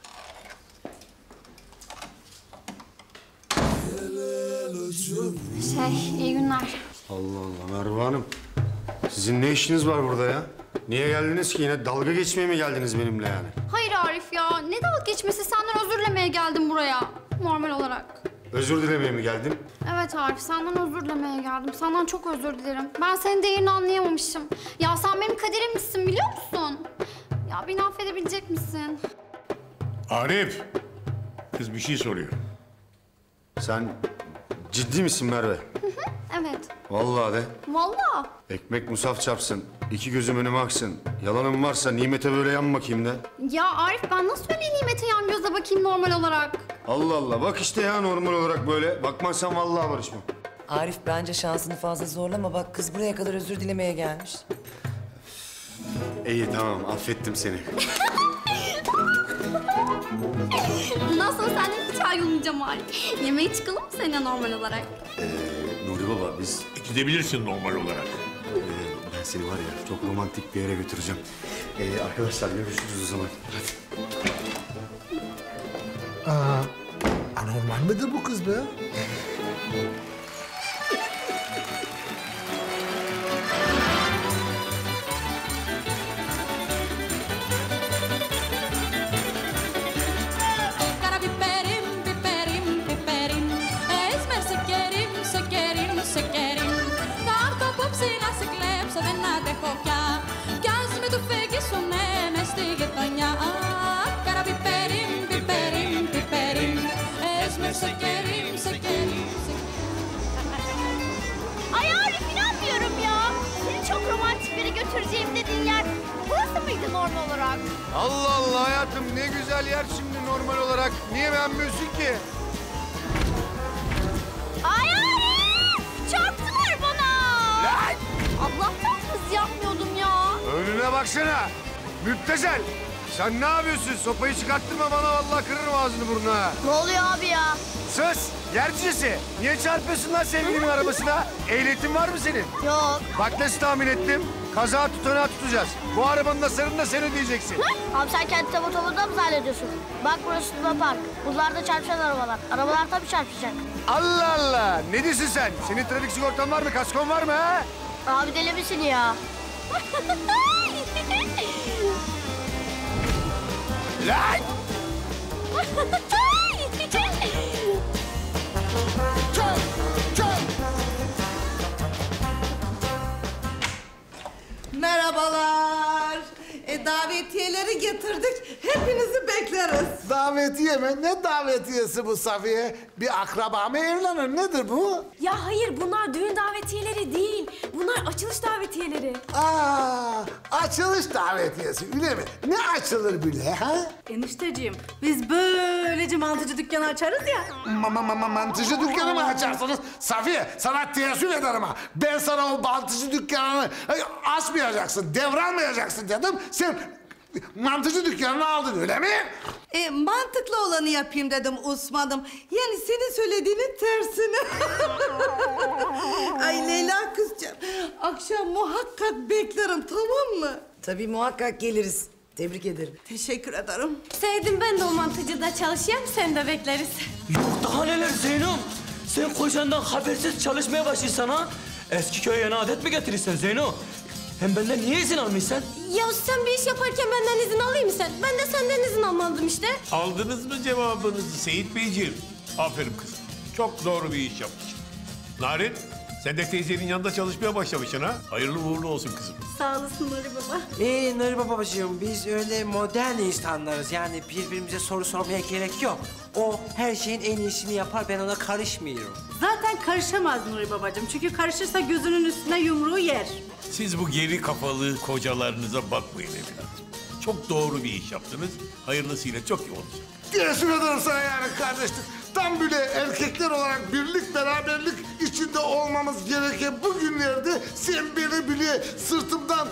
İyi günler. Allah Allah Merve Hanım. Sizin ne işiniz var burada ya? Niye geldiniz ki yine dalga geçmeye mi geldiniz benimle yani? Hayır Arif ya. Ne dalga geçmesi? Senden özür dilemeye geldim buraya. Normal olarak. Özür dilemeye mi geldin? Evet Arif, senden özür dilemeye geldim. Senden çok özür dilerim. Ben senin değerini anlayamamışım. Ya sen benim kaderimmişsin biliyor musun? Ya beni affedebilecek misin? Arif, kız bir şey soruyor. Sen ciddi misin Merve? Evet. Vallahi de. Vallahi. Ekmek musaf çarpsın. İki gözüm önüme aksın. Yalanım varsa nimete böyle yan bakayım de. Ya Arif ben nasıl öyle nimete yan göze bakayım normal olarak? Allah Allah bak işte ya normal olarak böyle. Bakmazsan vallahi barışmam. Arif bence şansını fazla zorlama. Bak kız buraya kadar özür dilemeye gelmiş. İyi tamam affettim seni. Bundan sonra seninle hiç ayrılmayacağım Arif. Yemeğe çıkalım mı seninle normal olarak? Nuri baba biz... Gidebilirsin normal olarak. Ben seni var ya çok romantik bir yere götüreceğim. Arkadaşlar görüşürüz o zaman. Hadi. Anormal midir bu kız be? Piperim, piperim, piperim. Esmer sekerim, sekerim, sekerim. Κάρτο απόψε να σε κλέψω, δεν αντέχω πια. Κι ας με το φεγγίσουνε μες στη işte normal olarak. Allah Allah hayatım ne güzel yer şimdi normal olarak. Niye beğenmiyorsun ki? Ay ay! Çarptılar bana! Lan! Allah'tan hız yapmıyordum ya. Önüne baksana. Müptezel. Sen ne yapıyorsun? Sopayı çıkarttırma bana vallahi kırarım ağzını burnuna. ha. Ne oluyor abi ya? Sus! Yer cücesi. Niye çarpıyorsun lan sevgilimin arabasına? Ehliyetin var mı senin? Yok. Bak nasıl tahmin ettim. Kaza tutanağı tutacağız. Bu arabanın hasarını da sen ödeyeceksin. Abi sen kendi tabutamında mı zannediyorsun? Bak burası Tuna Park. Buralarda çarpışan arabalar. Arabalar tabii çarpışacak. Allah Allah! Ne diyorsun sen? Senin trafik sigortan var mı? Kaskon var mı ha? Abi deli misin ya? Lan! Merhabalar. Davetiyeleri getirdik. Hepinizi bekleriz. Davetiye mi? Ne davetiyesi bu Safiye? Bir akraba mı evlenir? Nedir bu? Ya hayır bunlar düğün davetiyeleri değil. Bunlar açılış davetiyeleri. Aa, açılış davetiyesi öyle mi? Ne açılır bile ha? Enişteciğim biz böylece mantıcı dükkanı açarız ya. Mantıcı dükkanı mı açarsınız? Safiye sana teessüf ederim ha. Ben sana o mantıcı dükkanını açmayacaksın, devralmayacaksın dedim. Sen mantıcı dükkanını aldın öyle mi? Mantıklı olanı yapayım dedim Osman'ım. Yani senin söylediğinin tersini. Ay Leyla kızcağım. Akşam muhakkak beklerim tamam mı? Tabii muhakkak geliriz. Tebrik ederim. Teşekkür ederim. Sevdim ben de o mantıcıda çalışayım, sen de bekleriz. Yok daha neler Zeynom. Sen kocandan habersiz çalışmaya başlıyorsan ha. Eski köye yeni adet mi getirirsen Zeyno? Hem benden niye izin almışsın? Ya sen bir iş yaparken benden izin alayım mı sen? Ben de senden izin almadım işte. Aldınız mı cevabınızı Seyit Beyciğim? Aferin kızım. Çok doğru bir iş yapmışsın. Narin, sen de teyzenin yanında çalışmaya başlamışsın ha. Hayırlı uğurlu olsun kızım. Sağ olasın Nuri Baba. Nuri babacığım biz öyle modern insanlarız. Yani birbirimize soru sormaya gerek yok. O her şeyin en iyisini yapar, ben ona karışmıyorum. Zaten karışamaz Nuri Babacığım. Çünkü karışırsa gözünün üstüne yumruğu yer. Siz bu geri kafalı kocalarınıza bakmayın evladım. Çok doğru bir iş yaptınız. Hayırlısıyla çok iyi olacak. Teessüf ederim sana yani kardeşlik. Tam böyle erkekler olarak birlik beraberlik içinde olmamız gereken bu günlerde sen beni bile sırtımdan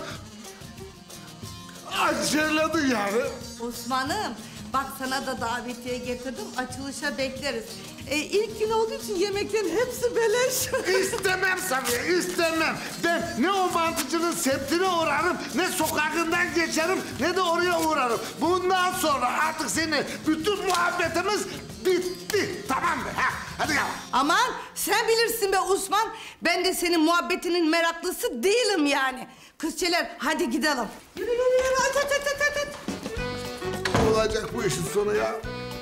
acırladın yani. Osman'ım bak sana da davetiye getirdim. Açılışa bekleriz. İlk gün olduğu için yemeklerin hepsi beleş. İstemem Safiye, istemem. Ben ne o mantıcının semtine uğrarım, ne sokağından geçerim, ne de oraya uğrarım. Bundan sonra artık senin bütün muhabbetimiz bitti. Tamam mı? Ha, hadi gel. Aman sen bilirsin be Osman. Ben de senin muhabbetinin meraklısı değilim yani. Kızçeler hadi gidelim. Yürü yürü yürü. At. Ne olacak bu işin sonu ya?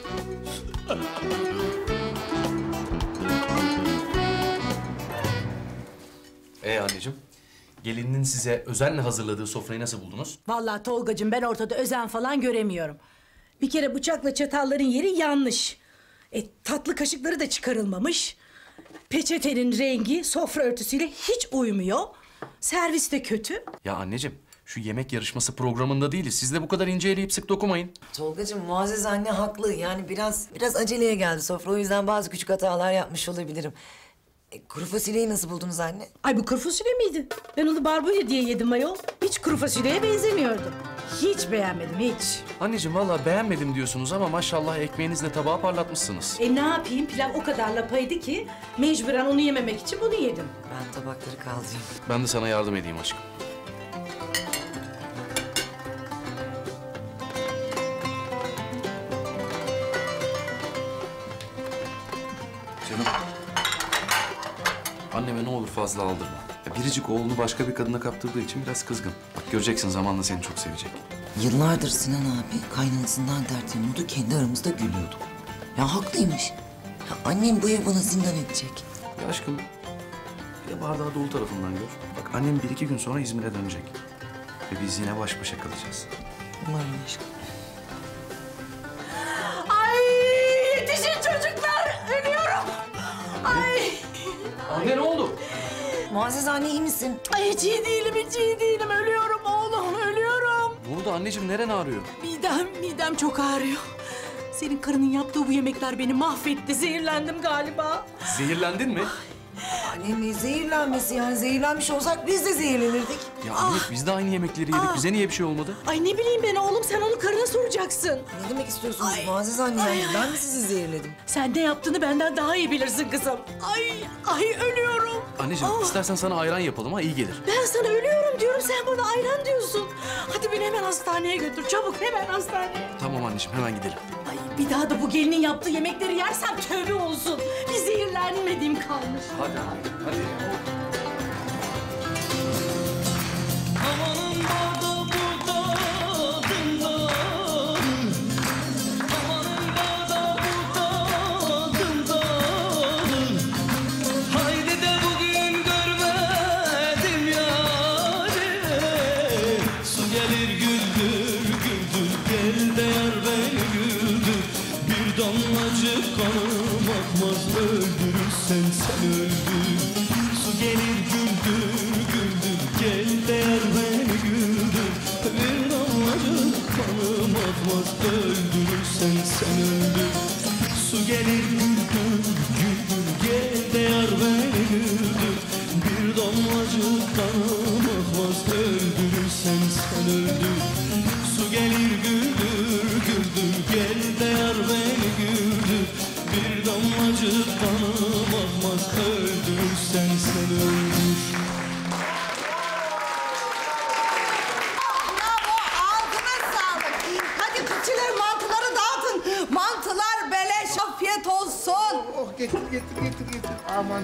Anneciğim, gelinin size özenle hazırladığı sofrayı nasıl buldunuz? Vallahi Tolgacığım ben ortada özen falan göremiyorum. Bir kere bıçakla çatalların yeri yanlış. Tatlı kaşıkları da çıkarılmamış. Peçetenin rengi sofra örtüsüyle hiç uymuyor. Servis de kötü. Ya anneciğim, şu yemek yarışması programında değiliz. Siz de bu kadar ince eleyip sık dokumayın. Tolgacığım Muazzez anne haklı. Yani biraz aceleye geldi sofra. O yüzden bazı küçük hatalar yapmış olabilirim. Kuru fasulyeyi nasıl buldunuz anne? Ay bu kuru fasulye miydi? Ben onu barbunya diye yedim ayol. Hiç kuru fasulyeye benzemiyordu. Hiç beğenmedim hiç. Anneciğim vallahi beğenmedim diyorsunuz ama maşallah ekmeğinizle tabağı parlatmışsınız. Ne yapayım pilav o kadar lapaydı ki mecburen onu yememek için bunu yedim. Ben tabakları kaldırayım. Ben de sana yardım edeyim aşkım. Canım. Anneme ne olur fazla aldırma. Biricik oğlunu başka bir kadına kaptırdığı için biraz kızgın. Bak göreceksin zamanla seni çok sevecek. Yıllardır Sinan abi kaynanasından dert yanıyordu. Kendi aramızda gülüyorduk. Ya haklıymış. Ya annem bu ev bana zindan edecek. Ya aşkım, ya bardağı dolu tarafından gör. Bak annem 1-2 gün sonra İzmir'e dönecek. Ve biz yine baş başa kalacağız. Umarım aşkım. Ay yetişin çocuklar ölüyorum. Ay. Anne ne oldu? Muazzez anne iyi misin? Ay hiç iyi değilim hiç iyi değilim ölüyorum oğlum ölüyorum. Ne oldu anneciğim, neren ağrıyor? Midem çok ağrıyor. Senin karının yaptığı bu yemekler beni mahvetti. Zehirlendim galiba. Zehirlendin mi? Anne ne zehirlenmesi yani? Zehirlenmiş olsak biz de zehirlenirdik. Ya anne, biz de aynı yemekleri yedik. Bize niye bir şey olmadı? Ay ne bileyim ben oğlum, sen onu karına soracaksın. Ne demek istiyorsunuz Muazzez anne? Yani ben mi sizi zehirledim? Sen ne yaptığını benden daha iyi bilirsin kızım. Ay ölüyorum. Anneciğim istersen sana ayran yapalım ha, iyi gelir. Ben sana ölüyorum diyorum, sen bana ayran diyorsun. Hadi beni hemen hastaneye götür, çabuk hemen hastaneye. Tamam anneciğim, hemen gidelim. Ay bir daha da bu gelinin yaptığı yemekleri yersem tövbe olsun. Bir zehirlenmediğim kalmış. Hadi hadi. Haydi de bugün görmedim yâri. Su gelir güldür güldür, gel de yar beni güldür. Bir damlacık kanım akmaz, öldürürsen sen öldür. Su gelir güldür güldür, gel de yar beni güldür. Bir damlacık kanım akmaz, öldürürsen sen öldür. Su gelir güldür güldür, gel de yar beni güldür. Bir damlacık kanım akmaz, öldürürsen sen öldür. Su gelir güldür güldür, gel de yar beni güldür. Bir damlacık kanım akmaz, öldürürsen sen öldür. Bravo, ağzına sağlık. Hadi kıçılar mantıları dağıtın. Mantılar beleş, afiyet olsun. Oh getir. Aman.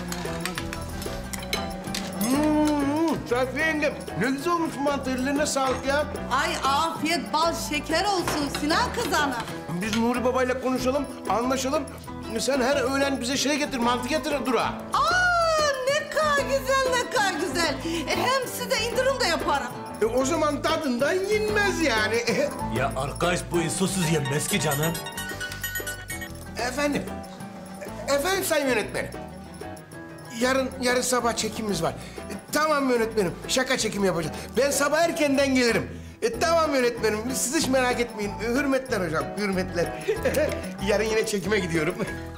Safiye yengem, ne güzel olmuş mantı, ellerine sağlık ya. Ay afiyet bal şeker olsun Sinan kızana. Biz Nuri babayla konuşalım, anlaşalım. Sen her öğlen bize şey getir, mantı getir dura. Aa ne kadar güzel, ne kadar güzel. Hem size indirim de yaparım. O zaman tadından yenmez yani. Ya arkadaş bu insosuz yenmez ki canım. Efendim sayın yönetmenim. Yarın sabah çekimimiz var. Tamam yönetmenim, şaka çekimi yapacağız. Ben sabah erkenden gelirim. Tamam yönetmenim, siz hiç merak etmeyin. Hürmetler hocam, hürmetler. Yarın yine çekime gidiyorum.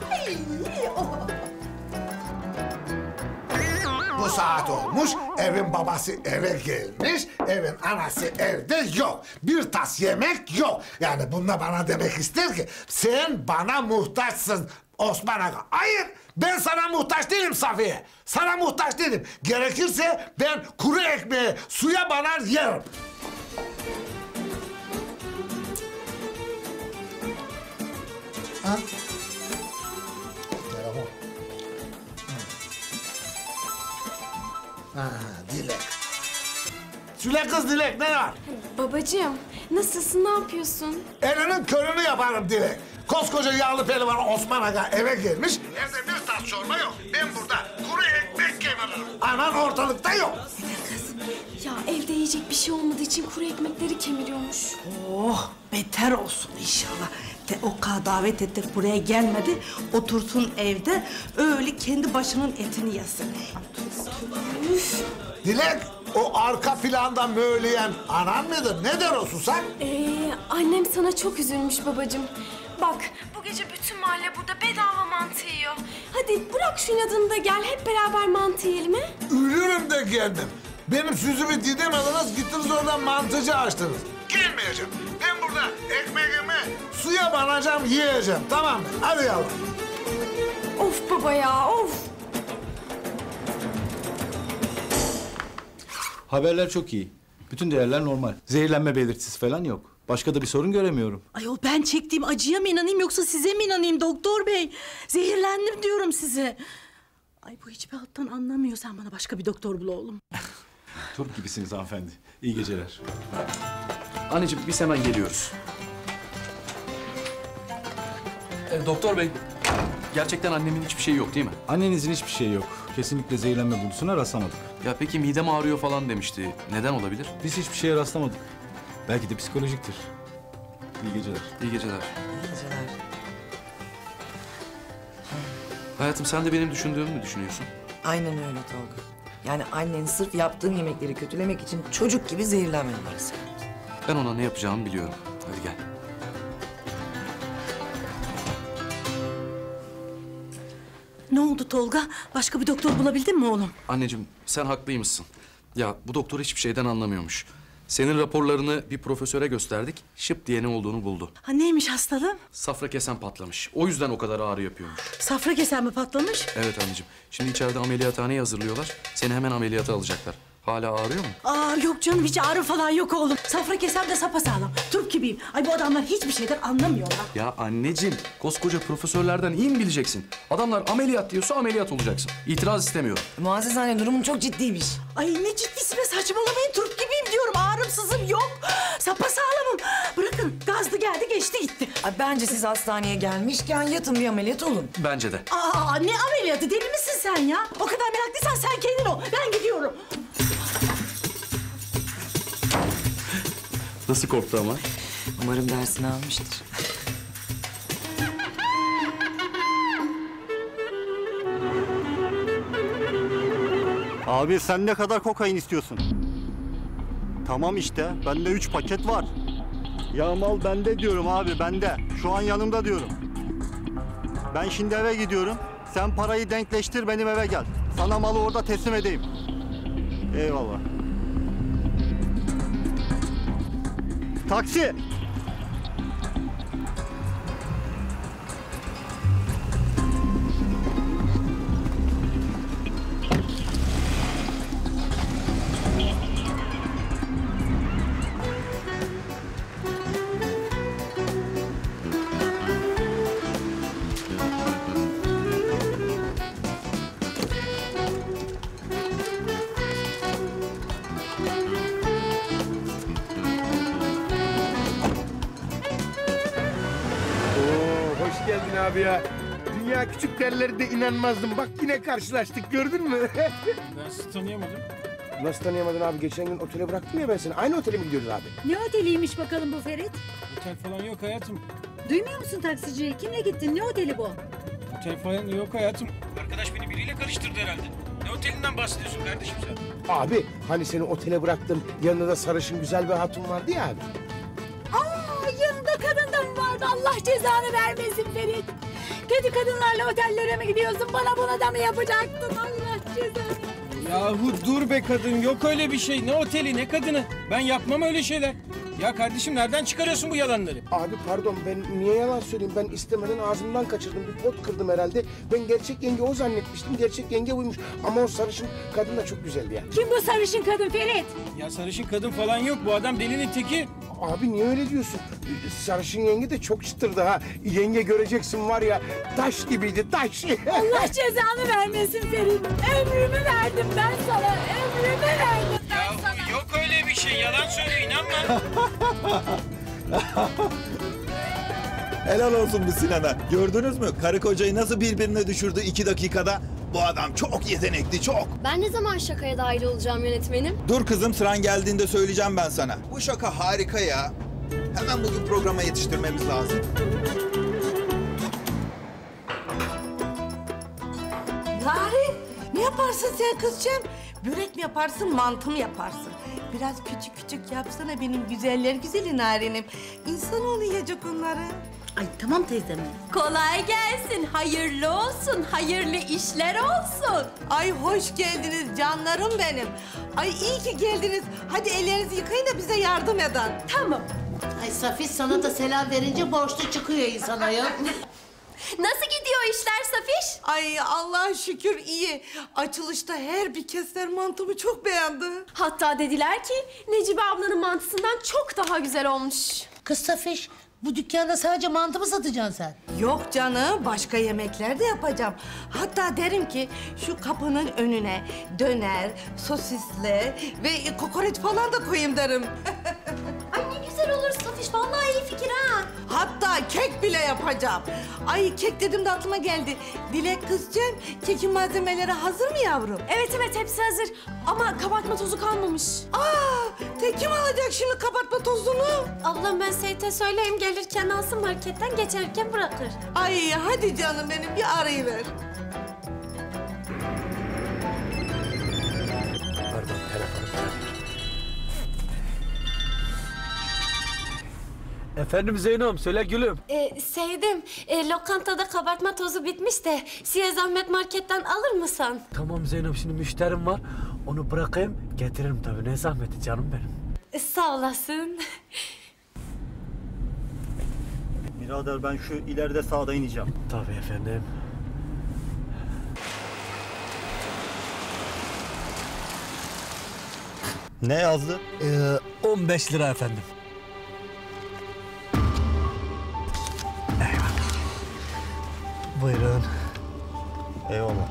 Bu saat olmuş, evin babası eve gelmiş, evin anası evde yok. Bir tas yemek yok. Yani bununla bana demek ister ki sen bana muhtaçsın Osman Aga. Hayır, ben sana muhtaç değilim Safiye. Sana muhtaç değilim. Gerekirse ben kuru ekmeği suya banar yerim. Ha? Telefon. Ha, Dilek. Söyle kız Dilek, ne var? Babacığım, nasılsın, ne yapıyorsun? Elinin körünü yaparım Dilek. Koskoca yağlı pehlivan Osman Aga eve gelmiş. Evde bir tas çorba yok. Ben burada kuru ekmek kemiririm. Anan ortalıkta yok. Ya evde yiyecek bir şey olmadığı için kuru ekmekleri kemiriyormuş. Oh beter olsun inşallah. De o kadar davet ettik buraya gelmedi. Otursun evde öyle kendi başının etini yesin. Üf. Dilek, o arka planda möğleyen anan mıdır? Ne der o susak? Annem sana çok üzülmüş babacığım. Bak bu gece bütün mahalle burada bedava mantı yiyor. Hadi bırak şu inadını da gel hep beraber mantı yiyelim he? Ölürüm de gelmem. Benim sözümü dinlemediniz, gittiniz oradan mantıcı açtınız. Gelmeyeceğim. Ben burada ekmeğimi suya banacağım, yiyeceğim. Tamam mı? Hadi yavrum. Of baba ya, of. Haberler çok iyi. Bütün değerler normal. Zehirlenme belirtisi falan yok. Başka da bir sorun göremiyorum. Ayol ben çektiğim acıya mı inanayım yoksa size mi inanayım doktor bey? Zehirlendim diyorum size. Ay bu hiçbir alttan anlamıyor. Sen bana başka bir doktor bul oğlum. Turp gibisiniz hanımefendi. İyi geceler. Anneciğim biz hemen geliyoruz. Doktor bey, gerçekten annemin hiçbir şeyi yok değil mi? Annenizin hiçbir şeyi yok. Kesinlikle zehirlenme bulgusuna rastlamadık. Ya peki midem ağrıyor falan demişti. Neden olabilir? Biz hiçbir şeye rastlamadık. Belki de psikolojiktir. İyi geceler. İyi geceler. İyi geceler. Hayatım sen de benim düşündüğümü mü düşünüyorsun? Aynen öyle Tolga. Yani annen sırf yaptığım yemekleri kötülemek için çocuk gibi zehirlenme numarası yaptı. Ben ona ne yapacağımı biliyorum. Hadi gel. Ne oldu Tolga? Başka bir doktor bulabildin mi oğlum? Anneciğim sen haklıymışsın. Ya bu doktor hiçbir şeyden anlamıyormuş. Senin raporlarını bir profesöre gösterdik. Şıp diye ne olduğunu buldu. Ha neymiş hastalığın? Safra kesen patlamış. O yüzden o kadar ağrı yapıyormuş. Safra kesen mi patlamış? Evet anneciğim. Şimdi içeride ameliyathaneye hazırlıyorlar. Seni hemen ameliyata alacaklar. Hala ağrıyor mu? Aa yok canım hiç ağrı falan yok oğlum. Safra kesem de sapasağlam. Turp gibiyim. Ay bu adamlar hiçbir şeyden anlamıyorlar. Ya anneciğim koskoca profesörlerden iyi mi bileceksin? Adamlar ameliyat diyorsa ameliyat olacaksın. İtiraz istemiyorum. Muazzez anne durumun çok ciddiymiş. Ay ne ciddisi be saçmalamayın. Turp gibiyim diyorum. Ağrım sızım yok. Sapasağlamım. Bırakın gazlı geldi geçti gitti. Ay, bence siz hastaneye gelmişken yatın bir ameliyat olun. Bence de. Aa ne ameliyatı deli misin sen ya? O kadar meraklıysan sen kendin ol. Ben gidiyorum. Nasıl korktu ama? Umarım dersini almıştır. Abi sen ne kadar kokain istiyorsun? Tamam işte, bende 3 paket var. Ya mal bende diyorum abi, bende. Şu an yanımda diyorum. Ben şimdi eve gidiyorum. Sen parayı denkleştir, benim eve gel. Sana malı orada teslim edeyim. Eyvallah. Taksi! Hoş geldin abi ya. Dünya küçük derlerinde inanmazdım. Bak yine karşılaştık gördün mü? Ben sizi tanıyamadım. Nasıl tanıyamadın abi? Geçen gün otele bıraktım ya ben seni. Aynı otele mi gidiyoruz abi? Ne oteliymiş bakalım bu Ferit? Otel falan yok hayatım. Duymuyor musun taksiciyi? Kimle gittin? Ne oteli bu? Otel falan yok hayatım. Arkadaş beni biriyle karıştırdı herhalde. Ne otelinden bahsediyorsun kardeşim sen? Abi hani seni otele bıraktım. Yanında da sarışın güzel bir hatun vardı ya abi. Aa, yanında kadın da mı vardı? Allah cezanı vermesin Ferit. Kötü kadınlarla otellere mi gidiyorsun? Bana bunu da mı yapacaktın? Allah cezanı. Yahu dur be kadın, yok öyle bir şey. Ne oteli ne kadını. Ben yapmam öyle şeyler. Ya kardeşim nereden çıkarıyorsun bu yalanları? Abi pardon ben niye yalan söyleyeyim? Ben istemeden ağzımdan kaçırdım. Bir pot kırdım herhalde. Ben gerçek yenge o zannetmiştim. Gerçek yenge buymuş. Ama o sarışın kadın da çok güzeldi ya. Kim bu sarışın kadın Ferit? Ya sarışın kadın falan yok. Bu adam delinin teki. Abi niye öyle diyorsun? Sarışın yenge de çok çıtırdı ha. Yenge göreceksin var ya taş gibiydi taş. Allah cezanı vermesin Ferit. Ömrümü verdim ben sana. Ömrümü verdim ben sana. Yok öyle bir şey. Yalan söylüyor, inanma. Helal olsun bu Sinan'a. Gördünüz mü? Karı kocayı nasıl birbirine düşürdü 2 dakikada? Bu adam çok yetenekli, çok. Ben ne zaman şakaya dahil olacağım yönetmenim? Dur kızım, sıran geldiğinde söyleyeceğim ben sana. Bu şaka harika ya. Hemen bugün programa yetiştirmemiz lazım. Narin, ne yaparsın sen kızcığım? Börek mi yaparsın, mantı mı yaparsın? Biraz küçük küçük yapsana benim güzeller güzeli Narin'im. İnsanoğlu yiyecek onları. Ay tamam teyzem. Kolay gelsin, hayırlı olsun, hayırlı işler olsun. Ay hoş geldiniz canlarım benim. Ay iyi ki geldiniz. Hadi ellerinizi yıkayın da bize yardım edin. Tamam. Ay Safiye sana da selam verince borçlu çıkıyor insan ayol. Nasıl gidiyor işler Safiş? Ay Allah'a şükür iyi. Açılışta her bir keser mantımı çok beğendi. Hatta dediler ki Necibe ablanın mantısından çok daha güzel olmuş. Kız Safiş, bu dükkanda sadece mantı mı satacaksın sen? Yok canım, başka yemekler de yapacağım. Hatta derim ki şu kapının önüne döner, sosisli ve kokoreç falan da koyayım derim. Ay ne güzel olur Safiş, vallahi iyi fikir ha. Hatta kek bile yapacağım. Ay kek dedim de aklıma geldi. Dilek kızcığım, kekin malzemeleri hazır mı yavrum? Evet hepsi hazır ama kabartma tozu kalmamış. Kim alacak şimdi kabartma tozunu? Ablam ben Seyit'e söyleyeyim gelirken alsın marketten geçerken bırakır. Ay hadi canım benim bir arayıver. Pardon telefonu. Efendim Zeyno'm söyle gülüm. Seydim, lokantada kabartma tozu bitmiş de size zahmet marketten alır mısın? Tamam Zeyno'm şimdi müşterim var. Onu bırakayım getiririm tabii ne zahmeti canım benim. Sağ olasın. Birader ben şu ileride sağda ineceğim. Tabii efendim. Ne yazdı? 15 lira efendim. Eyvallah. Buyurun. Eyvallah.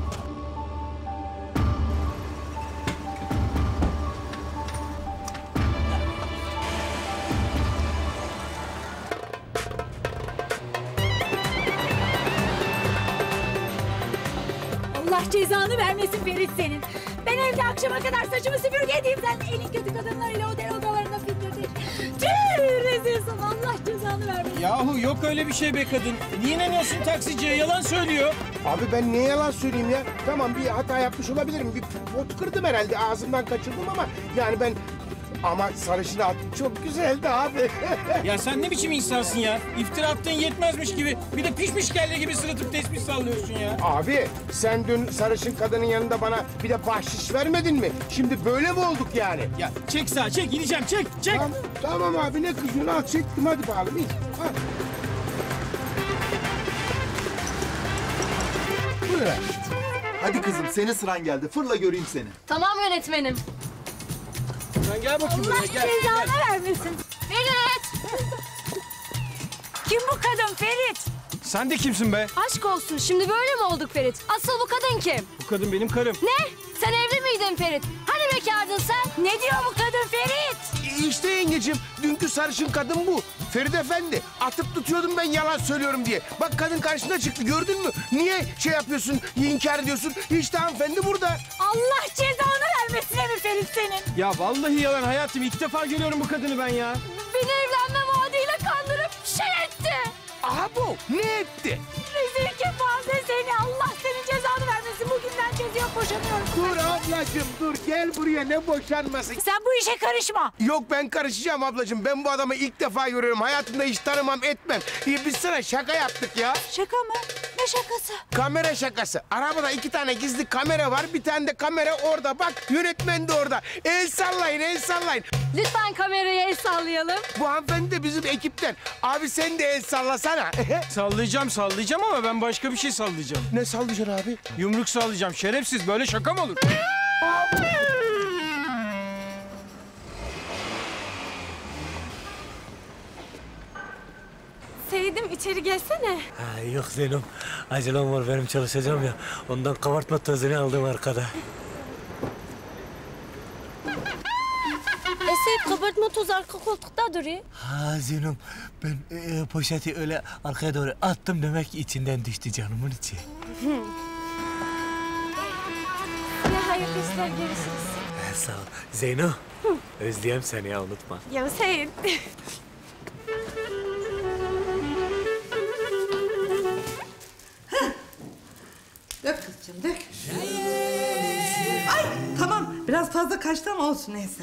Allah cezanı vermesin Ferit senin. Ben evde akşama kadar saçımı süpürge edeyim, sen elin kötü kadınlarıyla otel odalarında filmledin. Tüh rezilsin, Allah cezanı vermesin. Yahu yok öyle bir şey be kadın. Niye inanıyorsun taksiciye? Yalan söylüyor. Abi ben ne yalan söyleyeyim ya? Tamam bir hata yapmış olabilirim. Bir pot kırdım herhalde. Ağzımdan kaçırdım ama yani ben... Ama sarışın at çok güzeldi abi. Ya sen ne biçim insansın ya? İftira attığın yetmezmiş gibi bir de pişmiş kelle gibi sırıtıp tesbih sallıyorsun ya. Abi sen dün sarışın kadının yanında bana bir de bahşiş vermedin mi? Şimdi böyle mi olduk yani? Ya çek sağa çek, gideceğim çek. Tamam abi ne kızıyorsun? Al çektim hadi bakalım. Al. Buyur. Hadi kızım senin sıran geldi. Fırla göreyim seni. Tamam yönetmenim. Sen gel bakayım Allah buraya gel. cezanı vermesin. Ferit! Kim bu kadın Ferit? Sen de kimsin be? Aşk olsun, şimdi böyle mi olduk Ferit? Asıl bu kadın kim? Bu kadın benim karım. Ne? Sen evli miydin Ferit? Hani bekardın sen? Ne diyor bu kadın Ferit? İşte yengeciğim dünkü sarışın kadın bu. Ferit Efendi atıp tutuyordum ben yalan söylüyorum diye. Bak kadın karşına çıktı gördün mü? Niye şey yapıyorsun, inkar ediyorsun? İşte hanımefendi burada. Allah cezanı vermesin mi Ferit senin? Ya vallahi yalan hayatım. İlk defa görüyorum bu kadını ben ya. Beni evlenme vaadiyle kandırıp şey etti. Aha bu ne etti? Rezil kepaze seni. Allah senin cezanı vermesin. Bugünden geziyor boşanıyorum. Dur ablacığım dur gel buraya ne boşanması. Sen bu işe karışma. Yok ben karışacağım ablacığım. Ben bu adamı ilk defa görüyorum. Hayatımda hiç tanımam etmem. Biz sana şaka yaptık ya. Şaka mı? Ne şakası? Kamera şakası. Arabada 2 tane gizli kamera var. Bir tane de kamera orada. Bak yönetmen de orada. El sallayın el sallayın. Lütfen kameraya el sallayalım. Bu hanımefendi de bizim ekipten. Abi sen de el sallasana. Sallayacağım ama ben başka bir şey sallayacağım. Ne sallayacaksın abi? Yumruk sallayacağım. Şerefsiz böyle şaka mı olur? Seydim içeri gelsene. Ha, yok Zeynep. Acelem var benim çalışacağım ya. Ondan kabartma tozunu aldım arkada. Seyit kabartma tozu arka koltukta duruyor. Ha Zeynep ben poşeti öyle arkaya doğru attım demek ki içinden düştü canımın içi. Ya hayırlı işler görüşürüz. Sağ ol. Zeyno. Özleyem seni ya unutma. Ya Seyit. Dök kızcığım dök. Ay tamam biraz fazla kaçtı ama olsun neyse.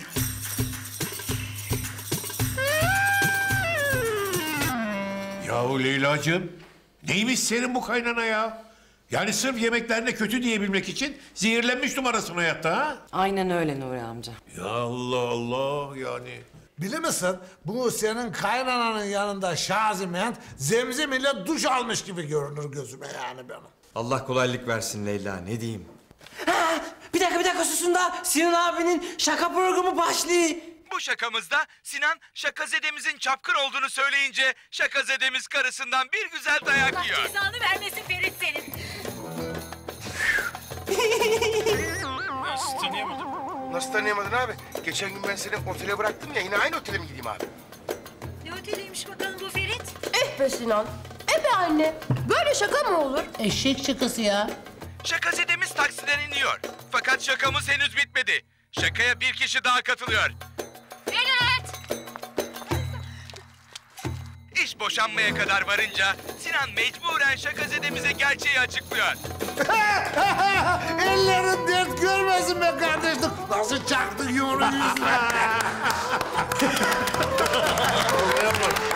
Yahu Leyla'cığım, neymiş senin bu kaynana ya? Yani sırf yemeklerine kötü diyebilmek için zehirlenmiş numarasın hayatta ha? Aynen öyle Nuri amca. Ya Allah Allah yani. Bilir misin? Bu senin kaynananın yanında Şazimen zemzem ile duş almış gibi görünür gözüme yani benim. Allah kolaylık versin Leyla ne diyeyim. Bir dakika susun da Sinan abinin şaka programı başlıyor. Bu şakamızda Sinan şakazedemizin çapkın olduğunu söyleyince şakazedemiz karısından bir güzel dayak yiyor. Allah cezanı vermesin Ferit senin. Nasıl tanıyamadım? Nasıl tanıyamadın abi? Geçen gün ben seni otele bıraktım ya yine aynı otele mi gideyim abi? Ne oteliymiş bakalım bu Ferit? Be Sinan. Be anne. Böyle şaka mı olur? Eşek şakası ya. Şakazedemiz taksiden iniyor. Fakat şakamız henüz bitmedi. Şakaya bir kişi daha katılıyor. Ferit! İş boşanmaya kadar varınca Sinan mecburen şakazedemize gerçeği açıklıyor. Ellerin dert görmesin be kardeşim. Nasıl çaktın yumruğu yüzüne?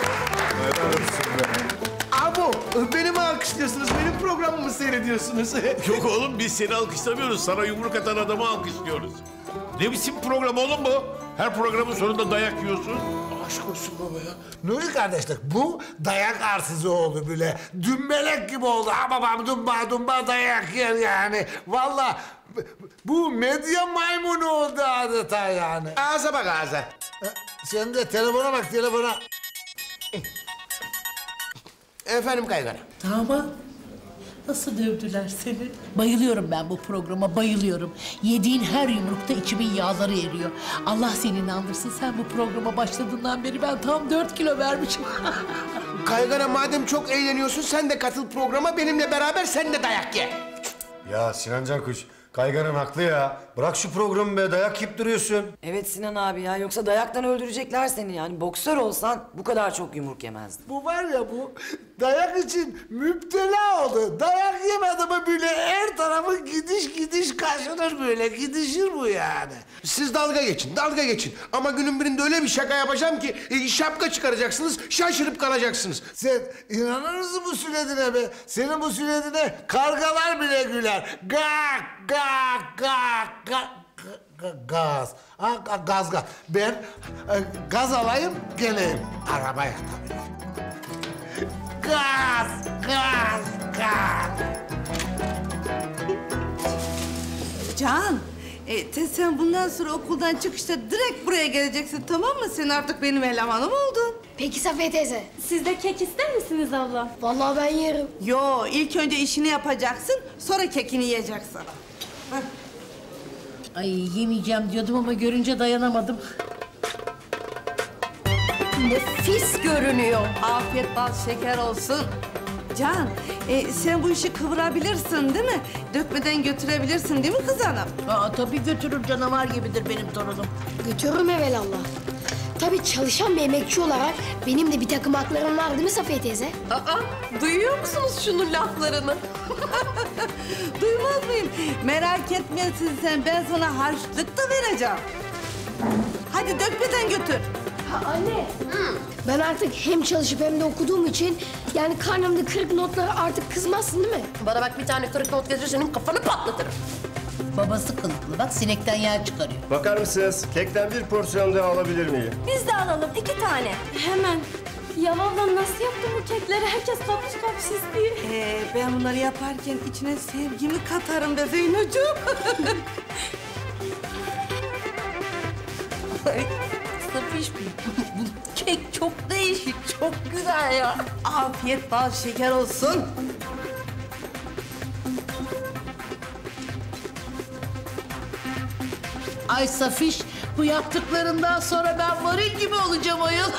alkışlıyorsunuz? Benim programımı seyrediyorsunuz. Yok oğlum biz seni alkışlamıyoruz. Sana yumruk atan adamı alkışlıyoruz. Ne biçim program oğlum bu? Her programın sonunda dayak yiyorsun. Aşk olsun baba ya. Nuri kardeşlik bu dayak arsızı oldu bile. Dümbelek gibi oldu. Ha babam dumba dayak yer yani. Vallahi bu medya maymunu oldu adeta yani. Ağza bak ağza. Sen de telefona bak telefona. Efendim kaygana. Damat, nasıl dövdüler seni? Bayılıyorum ben bu programa, bayılıyorum. Yediğin her yumrukta içimin yağları eriyor. Allah seni inandırsın, sen bu programa başladığından beri ben tam 4 kilo vermişim. Kaygana madem çok eğleniyorsun sen de katıl programa benimle beraber sen de dayak ye. Ya Sinan Cankuş, Kaygan'ın haklı ya. Bırak şu programı be, dayak yiyip duruyorsun. Evet Sinan abi ya, yoksa dayaktan öldürecekler seni yani. Boksör olsan bu kadar çok yumruk yemezdin. Bu var ya bu dayak için müptela oldu. Dayak yemedi mi böyle her tarafı gidiş kaşınır böyle. Gidişir bu yani. Siz dalga geçin. Ama günün birinde öyle bir şaka yapacağım ki şapka çıkaracaksınız, şaşırıp kalacaksınız. Sen inanır mısın bu sünnetine be? Senin bu sünnetine kargalar bile güler. Gak. Gaz. Gaz. Ben gaz alayım geleyim. Arabaya tabii. Gaz. Can, sen bundan sonra okuldan çıkışta direkt buraya geleceksin, tamam mı? Sen artık benim elemanım oldun. Peki Safiye teyze, siz de kek ister misiniz abla? Vallahi ben yerim. Yo, ilk önce işini yapacaksın, sonra kekini yiyeceksin. Ay yemeyeceğim diyordum ama görünce dayanamadım. Nefis görünüyor. Afiyet bal şeker olsun. Can, sen bu işi kıvırabilirsin değil mi? Dökmeden götürebilirsin değil mi kız hanım? Aa, tabii götürür, canavar gibidir benim torunum. Götürürüm evelallah. Tabii çalışan bir emekçi olarak benim de bir takım haklarım var değil mi Safiye teyze? Duyuyor musunuz şunun laflarını? Duymaz mıyım? Merak etmeyesin sen, ben sana harçlık da vereceğim. Hadi dökmeden götür. Anne, ben artık hem çalışıp hem de okuduğum için yani karnımda kırık notlara artık kızmazsın değil mi? Bana bak bir tane kırık not getirir senin kafanı patlatırım. Babası kılıklı bak sinekten yağ çıkarıyor. Bakar mısınız? Kekten bir porsiyon daha alabilir miyim? Biz de alalım 2 tane. Hemen. Ya ablam nasıl yaptın bu kekleri? Herkes kapış istiyor. Ben bunları yaparken içine sevgimi katarım be Zeynocuğum. Safiş, bu kek çok değişik, çok güzel ya. Afiyet bal şeker olsun. Ay Safiş, bu yaptıklarından sonra ben varil gibi olacağım ayol.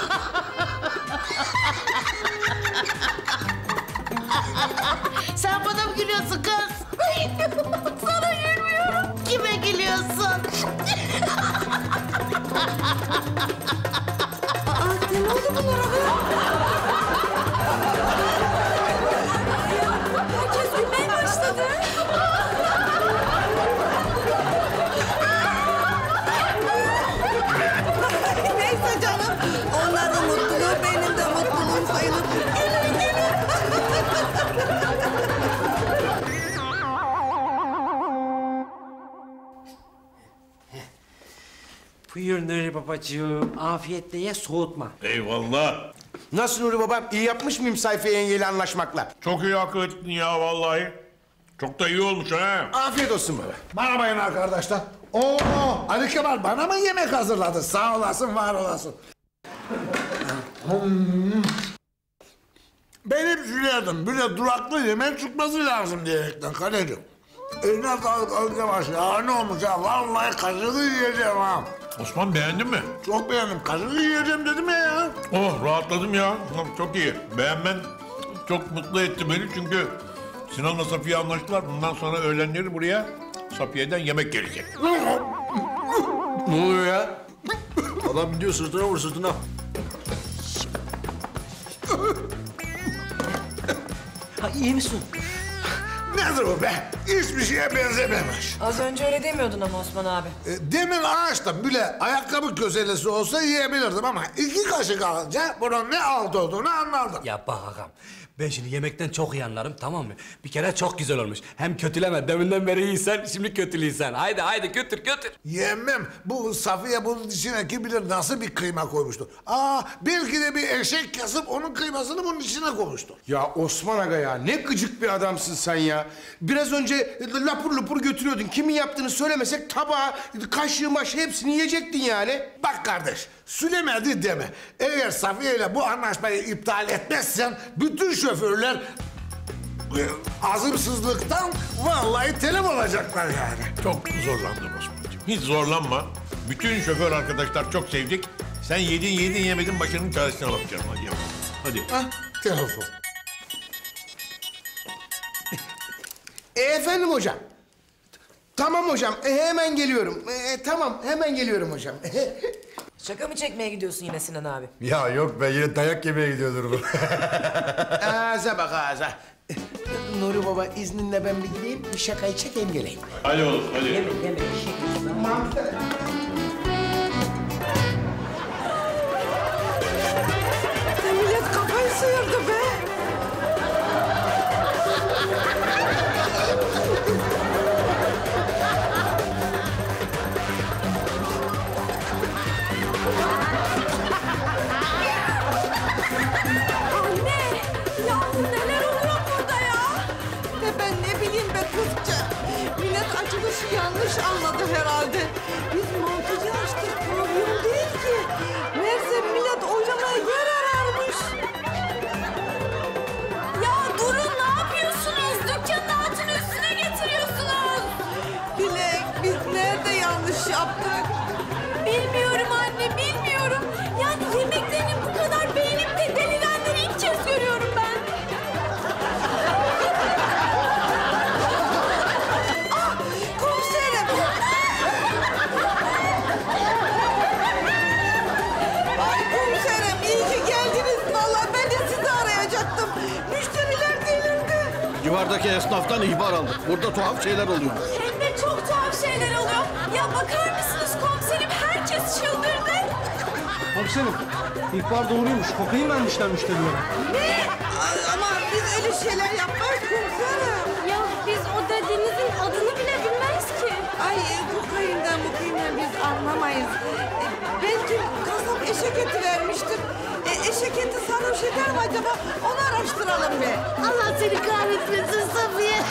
Sen bana mı gülüyorsun kız? Sana gülmüyorum. Kime gülüyorsun? Ne oldu bunlara be? Herkes gülmeye başladı. Neyse canım, onların mutluluğu benim de mutluluğum sayılır. Gelin. Buyur Nuri babacığım, afiyetle ye, soğutma. Eyvallah. Nasıl Nuri babam? İyi yapmış mıyım Sayfiye yengeyle anlaşmakla? Çok iyi akıl ettin ya vallahi. Çok da iyi olmuş ha. Afiyet olsun baba. Bana bayın arkadaşlar. Oo, Ali Kemal bana mı yemek hazırladın? Sağ olasın, var olasın. Benim söyledim, böyle duraklı yemek çıkması lazım diyerekten kaleciğim. Eline sağlık Ali Kemal. Ya ne olmuş ya? Vallahi kaşığı yiyeceğim ha. Osman beğendin mi? Çok beğendim. Kaşığı yiyeceğim dedim ya. Oh rahatladım ya. Çok iyi. Beğenmen çok mutlu etti beni çünkü Sinan'la Safiye anlaştılar. Bundan sonra öğlenleri buraya Safiye'den yemek gelecek. Ne oluyor ya? Adam gidiyor sırtına vur sırtına. Ha, iyi misin? Nedir o be? hiçbir şeye benzememiş. Az önce öyle demiyordun ama Osman abi. Demin ağaçta bile ayakkabı köselesi olsa yiyebilirdim ama 2 kaşık alınca bunun ne alt olduğunu anladım. Ya bak ağam, ben şimdi yemekten çok iyi anlarım, tamam mı? Bir kere çok güzel olmuş. Hem kötüleme, deminden beri iyisen, şimdi kötülüysen. Haydi götür. Yemem. Bu Safiye bunun içine kim bilir nasıl bir kıyma koymuştu. Belki de bir eşek kesip onun kıymasını bunun içine koymuştu. Ya Osman Aga ya ne gıcık bir adamsın sen ya. Biraz önce lapur lapur götürüyordun. Kimin yaptığını söylemesek tabağı, kaşığı maşı hepsini yiyecektin yani. Bak kardeş, söylemedi deme. Eğer Safiye ile bu anlaşmayı iptal etmezsen bütün şoförler azımsızlıktan vallahi telef olacaklar yani. Çok zorlandım Osman'cığım. Hiç zorlanma. Bütün şoför arkadaşlar çok sevdik. Sen yedin yemedin başının çaresine bakacağım. Hadi yavrum. Hadi. Telefon. Efendim hocam. Tamam hocam, hemen geliyorum. Tamam, hemen geliyorum hocam. Şaka mı çekmeye gidiyorsun yine Sinan abi? Ya yok be yine dayak yemeye gidiyordur bu. Ağza bak ağza. Nuri Baba izninle ben bir gideyim, bir şakayı çekeyim geleyim. Hadi oğlum hadi. Yeme. Millet kafayı sıyırdı be. Anne! Yahu neler oluyor burada ya? Ben ne bileyim be kızcağım. Millet açılışı yanlış anladı herhalde. Biz mantıcı açtık, pavyon değil ki. Meğerse millet oylamaya yer ararmış. Ya durun ne yapıyorsunuz? Dükkanın altını üstüne getiriyorsunuz. Dilek, biz nerede yanlış yaptık? Bilmiyorum anne, bilmiyorum. Yani yemeklerini bu kadar beğenip de delirenleri ilk kez görüyorum ben. Komiserim! Ay komiserim, iyi ki geldiniz. Vallahi ben de sizi arayacaktım. Müşteriler delirdi. Civardaki esnaftan ihbar aldık. Burada tuhaf şeyler oluyor. Hem de çok tuhaf şeyler oluyor. Ya bakar mısınız komiserim? Herkes çıldırdı. Komiserim, ihbar doğruymuş. Kokain vermişler müşterilere. Ne? Ama biz öyle şeyler yapmayız komiserim. Ya biz o dediğinizin adını bile bilmeyiz ki. Ay kokainden biz anlamayız. Belki kasap eşek eti vermiştir. Eşek eti sarhoş eder mi acaba? Onu araştıralım be. Allah seni kahretmesin Safiye.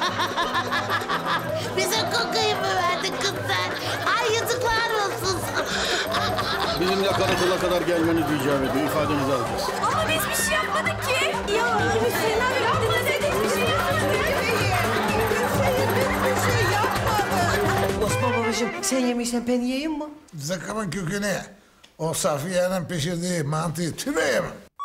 Bize kokain mi verdin kız sen? Ay yazıklar olsun sana. Bizimle karakola kadar gelmenizi icap ediyor. İfadenizi alacağız. Ama biz bir şey yapmadık ki. Ya Hüseyin abi yapma dedik. Bir şey yapmadık. Bir şey yapmadık. Osman babacığım sen yemişsen ben yiyeyim mi? Zıkkımın köküne o Safiye'nin pişirdiği mantıyı tüveye mi?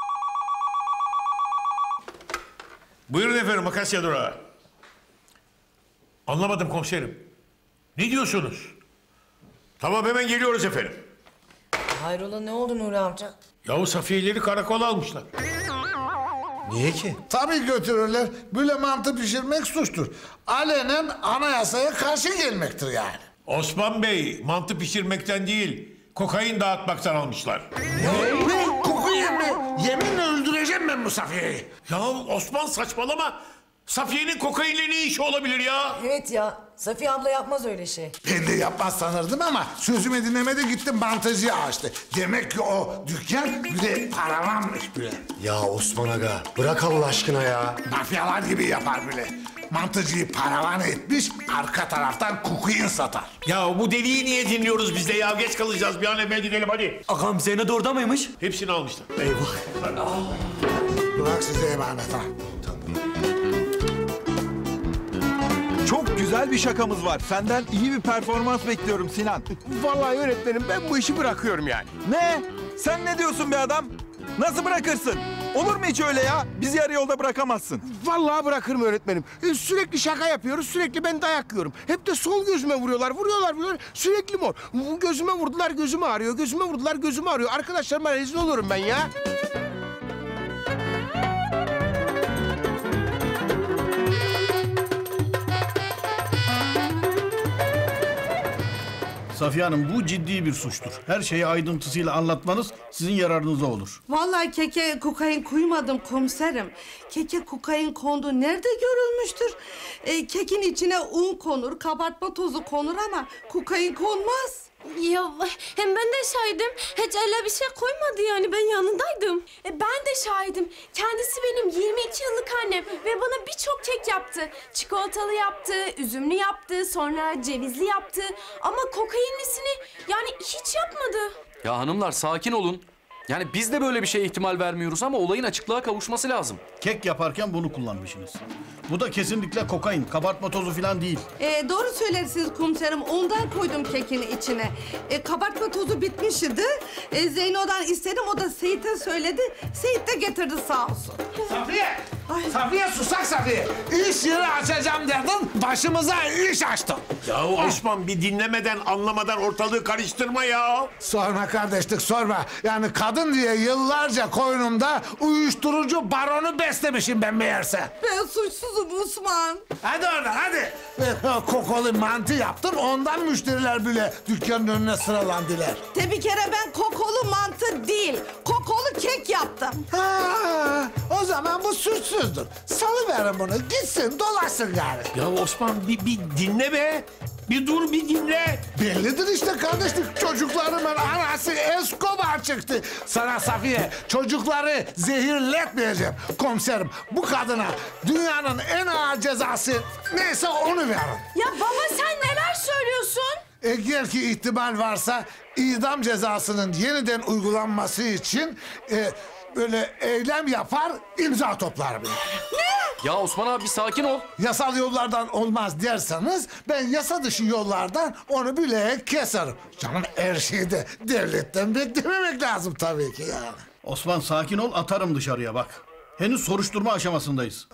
Buyurun efendim Akasya Durağı. Anlamadım komiserim. Ne diyorsunuz? Tamam hemen geliyoruz efendim. Hayrola ne oldu Nuri amca? Yahu Safiye'leri karakola almışlar. Niye ki? Tabii götürürler. Böyle mantı pişirmek suçtur. Alenen anayasaya karşı gelmektir yani. Osman Bey mantı pişirmekten değil, kokain dağıtmaktan almışlar. Ne? Kokain mi? Yeminle öldüreceğim ben bu Safiye'yi. Ya Osman saçmalama. Safiye'nin kokainle ne işi olabilir ya? Evet ya, Safiye abla yapmaz öyle şey. Ben de yapmaz sanırdım ama sözümü dinlemedi gittim mantıcıya açtı. Demek ki o dükkan bir de paravanmış bile. Ya Osman Aga bırak Allah aşkına ya. Mafyalar gibi yapar bile. Mantıcıyı paravan etmiş, arka taraftan kokain satar. Ya bu deliği niye dinliyoruz biz de ya? Geç kalacağız bir an evvel gidelim hadi. Ağam Zeynep de orada mıymış? Hepsini almışlar. Eyvah. Bırak size emanet ha. Çok güzel bir şakamız var. Senden iyi bir performans bekliyorum Sinan. Vallahi öğretmenim ben bu işi bırakıyorum yani. Ne? Sen ne diyorsun be adam? Nasıl bırakırsın? Olur mu hiç öyle ya? Bizi yarı yolda bırakamazsın. Vallahi bırakırım öğretmenim. Sürekli şaka yapıyoruz, sürekli ben dayak yiyorum. Hep de sol gözüme vuruyorlar. Sürekli mor. Gözüme vurdular, gözüm ağrıyor. Gözüme vurdular, gözüm ağrıyor. Arkadaşlarıma rezil olurum ben ya. Safiye Hanım bu ciddi bir suçtur. Her şeyi ayrıntısıyla anlatmanız sizin yararınıza olur. Vallahi keke kokain koymadım komiserim. Keke kokain kondu nerede görülmüştür? Kekin içine un konur, kabartma tozu konur ama kokain konmaz. Ya hem ben de şahidim. Hiç öyle bir şey koymadı yani, ben yanındaydım. Ben de şahidim. Kendisi benim 22 yıllık annem ve bana birçok kek yaptı. Çikolatalı yaptı, üzümlü yaptı, sonra cevizli yaptı. Ama kokainlisini yani hiç yapmadı. Ya hanımlar sakin olun. Yani biz de böyle bir şeye ihtimal vermiyoruz ama olayın açıklığa kavuşması lazım. Kek yaparken bunu kullanmışsınız. Bu da kesinlikle kokain, kabartma tozu falan değil. Doğru söylersiniz komiserim. Ondan koydum kekin içine. Kabartma tozu bitmişti. Zeyno'dan istedim. O da Seyit'e söyledi. Seyit de getirdi sağ olsun. Safiye! Safiye susak Safiye. İş yeri açacağım derdin. Başımıza iş açtın. Ya Osman bir dinlemeden anlamadan ortalığı karıştırma ya. Sorma kardeşlik sorma. Yani kadın diye yıllarca koynumda uyuşturucu baronu beslemişim ben meğerse. Ben suçsuzum Osman. Hadi oradan hadi. Kokolu mantı yaptım ondan müşteriler bile dükkanın önüne sıralandılar. Bir kere ben kokolu mantı değil, kokolu kek yaptım. Ha, o zaman bu suçsuzdur. Salıverin bunu gitsin dolaşsın gari. Ya Osman bir dinle be. Bir dur bir dinle. Bellidir işte kardeşlik. Çocuklarımın anası Escobar çıktı. Sana Safiye çocukları zehirletmeyeceğim. Komiserim bu kadına dünyanın en ağır cezası neyse onu verin. Ya baba sen neler söylüyorsun? Eğer ki ihtimal varsa idam cezasının yeniden uygulanması için böyle eylem yapar imza toplar bile. Ya Osman abi bir sakin ol. Yasal yollardan olmaz derseniz ben yasa dışı yollardan onu bile keserim. Canım her şeyi de devletten beklememek lazım tabii ki yani. Osman sakin ol, atarım dışarıya bak. Henüz soruşturma aşamasındayız.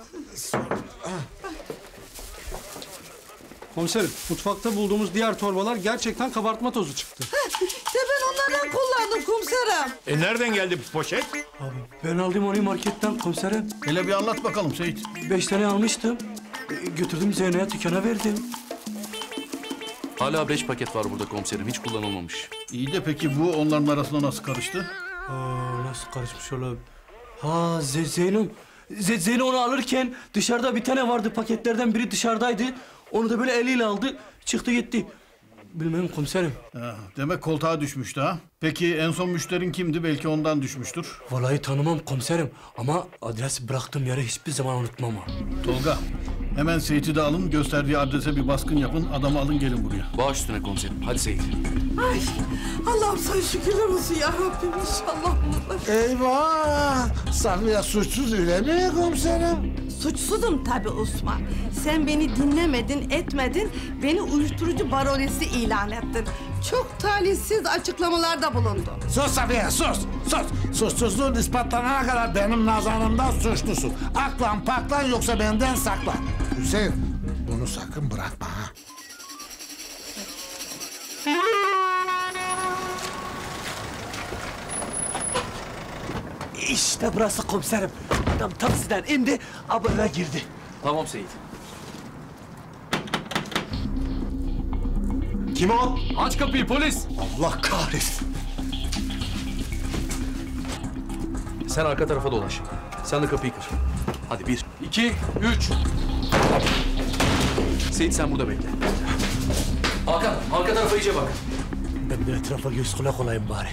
Komiserim, mutfakta bulduğumuz diğer torbalar gerçekten kabartma tozu çıktı. Ben onlardan kullandım komiserim. Nereden geldi bu poşet? Abi ben aldım onu marketten komiserim. Hele bir anlat bakalım Seyit. 5 tane almıştım. Götürdüm Zeyno'ya dükkana verdim. Hala 5 paket var burada komiserim, hiç kullanılmamış. İyi de peki bu onların arasına nasıl karıştı? Nasıl karışmış olabilir? Ha Zeyno onu alırken dışarıda bir tane vardı, paketlerden biri dışarıdaydı. Onu da böyle eliyle aldı, çıktı gitti. Bilmem komiserim. Demek koltuğa düşmüştü ha. Peki en son müşterin kimdi? Belki ondan düşmüştür. Vallahi tanımam komiserim ama adresi bıraktığım yeri hiçbir zaman unutmam ha. Tolga, hemen Seyit'i de alın, gösterdiği adrese bir baskın yapın, adamı alın gelin buraya. Baş üstüne komiserim, hadi Seyit. Ay Allah'ım sana şükürler olsun ya Rabbim inşallah. Eyvah! Safiye suçsuz öyle mi komiserim? Suçsuzum tabii Osman. Sen beni dinlemedin, etmedin. Beni uyuşturucu baronesi ilan ettin. Çok talihsiz açıklamalarda bulundun. Sus Safiye sus! Suçsuzluğun ispatlanana kadar benim nazarımda suçlusun. Aklan paklan yoksa benden sakla. Hüseyin bunu sakın bırakma ha. İşte burası komiserim. Adam taksiden indi, eve girdi. Tamam Seyit. Kim o? Aç kapıyı polis. Allah kahretsin. Sen arka tarafa dolaş. Sen de kapıyı kır. Hadi 1, 2, 3. Seyit sen burada bekle. Hakan, arka tarafa iyice bak. Ben de etrafa göz kulak olayım bari.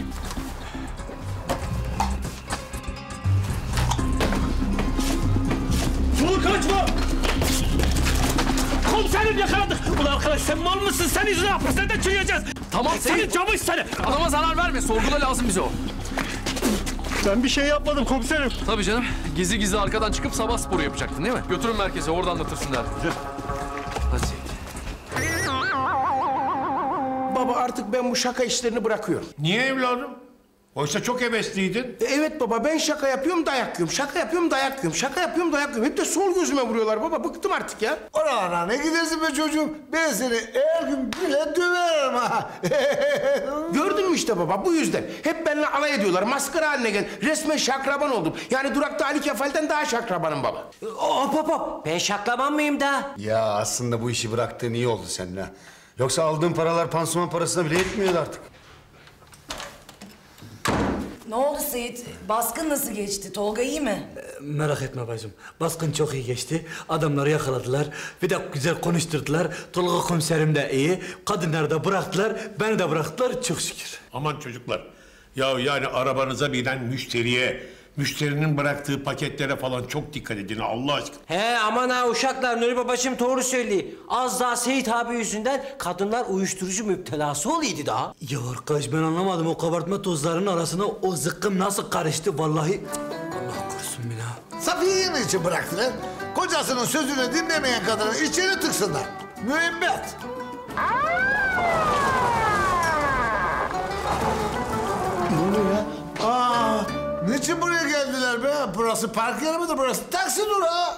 Dur kaçma! Komiserim yakaladık! Ulan arkadaş sen mal mısın? Sen yüzüne hapishanede çürüyeceğiz! Tamam Senin camı istene! Adama zarar verme, sorguda lazım bize o. Ben bir şey yapmadım komiserim. Tabii canım, gizli gizli arkadan çıkıp sabah sporu yapacaktın değil mi? Götürün merkeze, orada anlatırsın derdim. Hadi Seyit. Baba artık ben bu şaka işlerini bırakıyorum. Niye evladım? Oysa çok hevesliydin. Evet baba ben şaka yapıyorum dayak yiyorum. Şaka yapıyorum dayak yiyorum. Şaka yapıyorum dayak yiyorum. Hep de sol gözüme vuruyorlar baba. Bıktım artık ya. Oralara ne gidersin be çocuğum? Ben seni her gün bile döverim ha. Gördün mü işte baba bu yüzden. Hep benimle alay ediyorlar. Maskara haline gel. Resmen şakraban oldum. Yani durakta Ali Kefal'den daha şakrabanım baba. Hop. Ben şaklaman mıyım da? Ya aslında bu işi bıraktığın iyi oldu senin ha. Yoksa aldığın paralar pansuman parasına bile yetmiyordu artık. Ne oldu Seyit? Baskın nasıl geçti? Tolga iyi mi? Merak etme bacım. Baskın çok iyi geçti. Adamları yakaladılar. Bir de güzel konuşturdular. Tolga komiserim de iyi. Kadınları da bıraktılar. Beni de bıraktılar çok şükür. Aman çocuklar. Ya yani arabanıza binen müşterinin bıraktığı paketlere falan çok dikkat edin Allah aşkına. He aman ha uşaklar, Nuri babacığım doğru söylüyor. Az daha Seyit abi yüzünden kadınlar uyuşturucu müptelası oluydu daha. Ya arkadaş ben anlamadım o kabartma tozlarının arasına o zıkkım nasıl karıştı vallahi. Allah korusun beni. Safiye'yi mi için bıraktılar? Kocasının sözünü dinlemeyen kadını içeri tıksınlar. Müebbet. Ne oluyor ya? Niçin buraya geldiler be? Burası park yeri midir burası? Taksi durağı.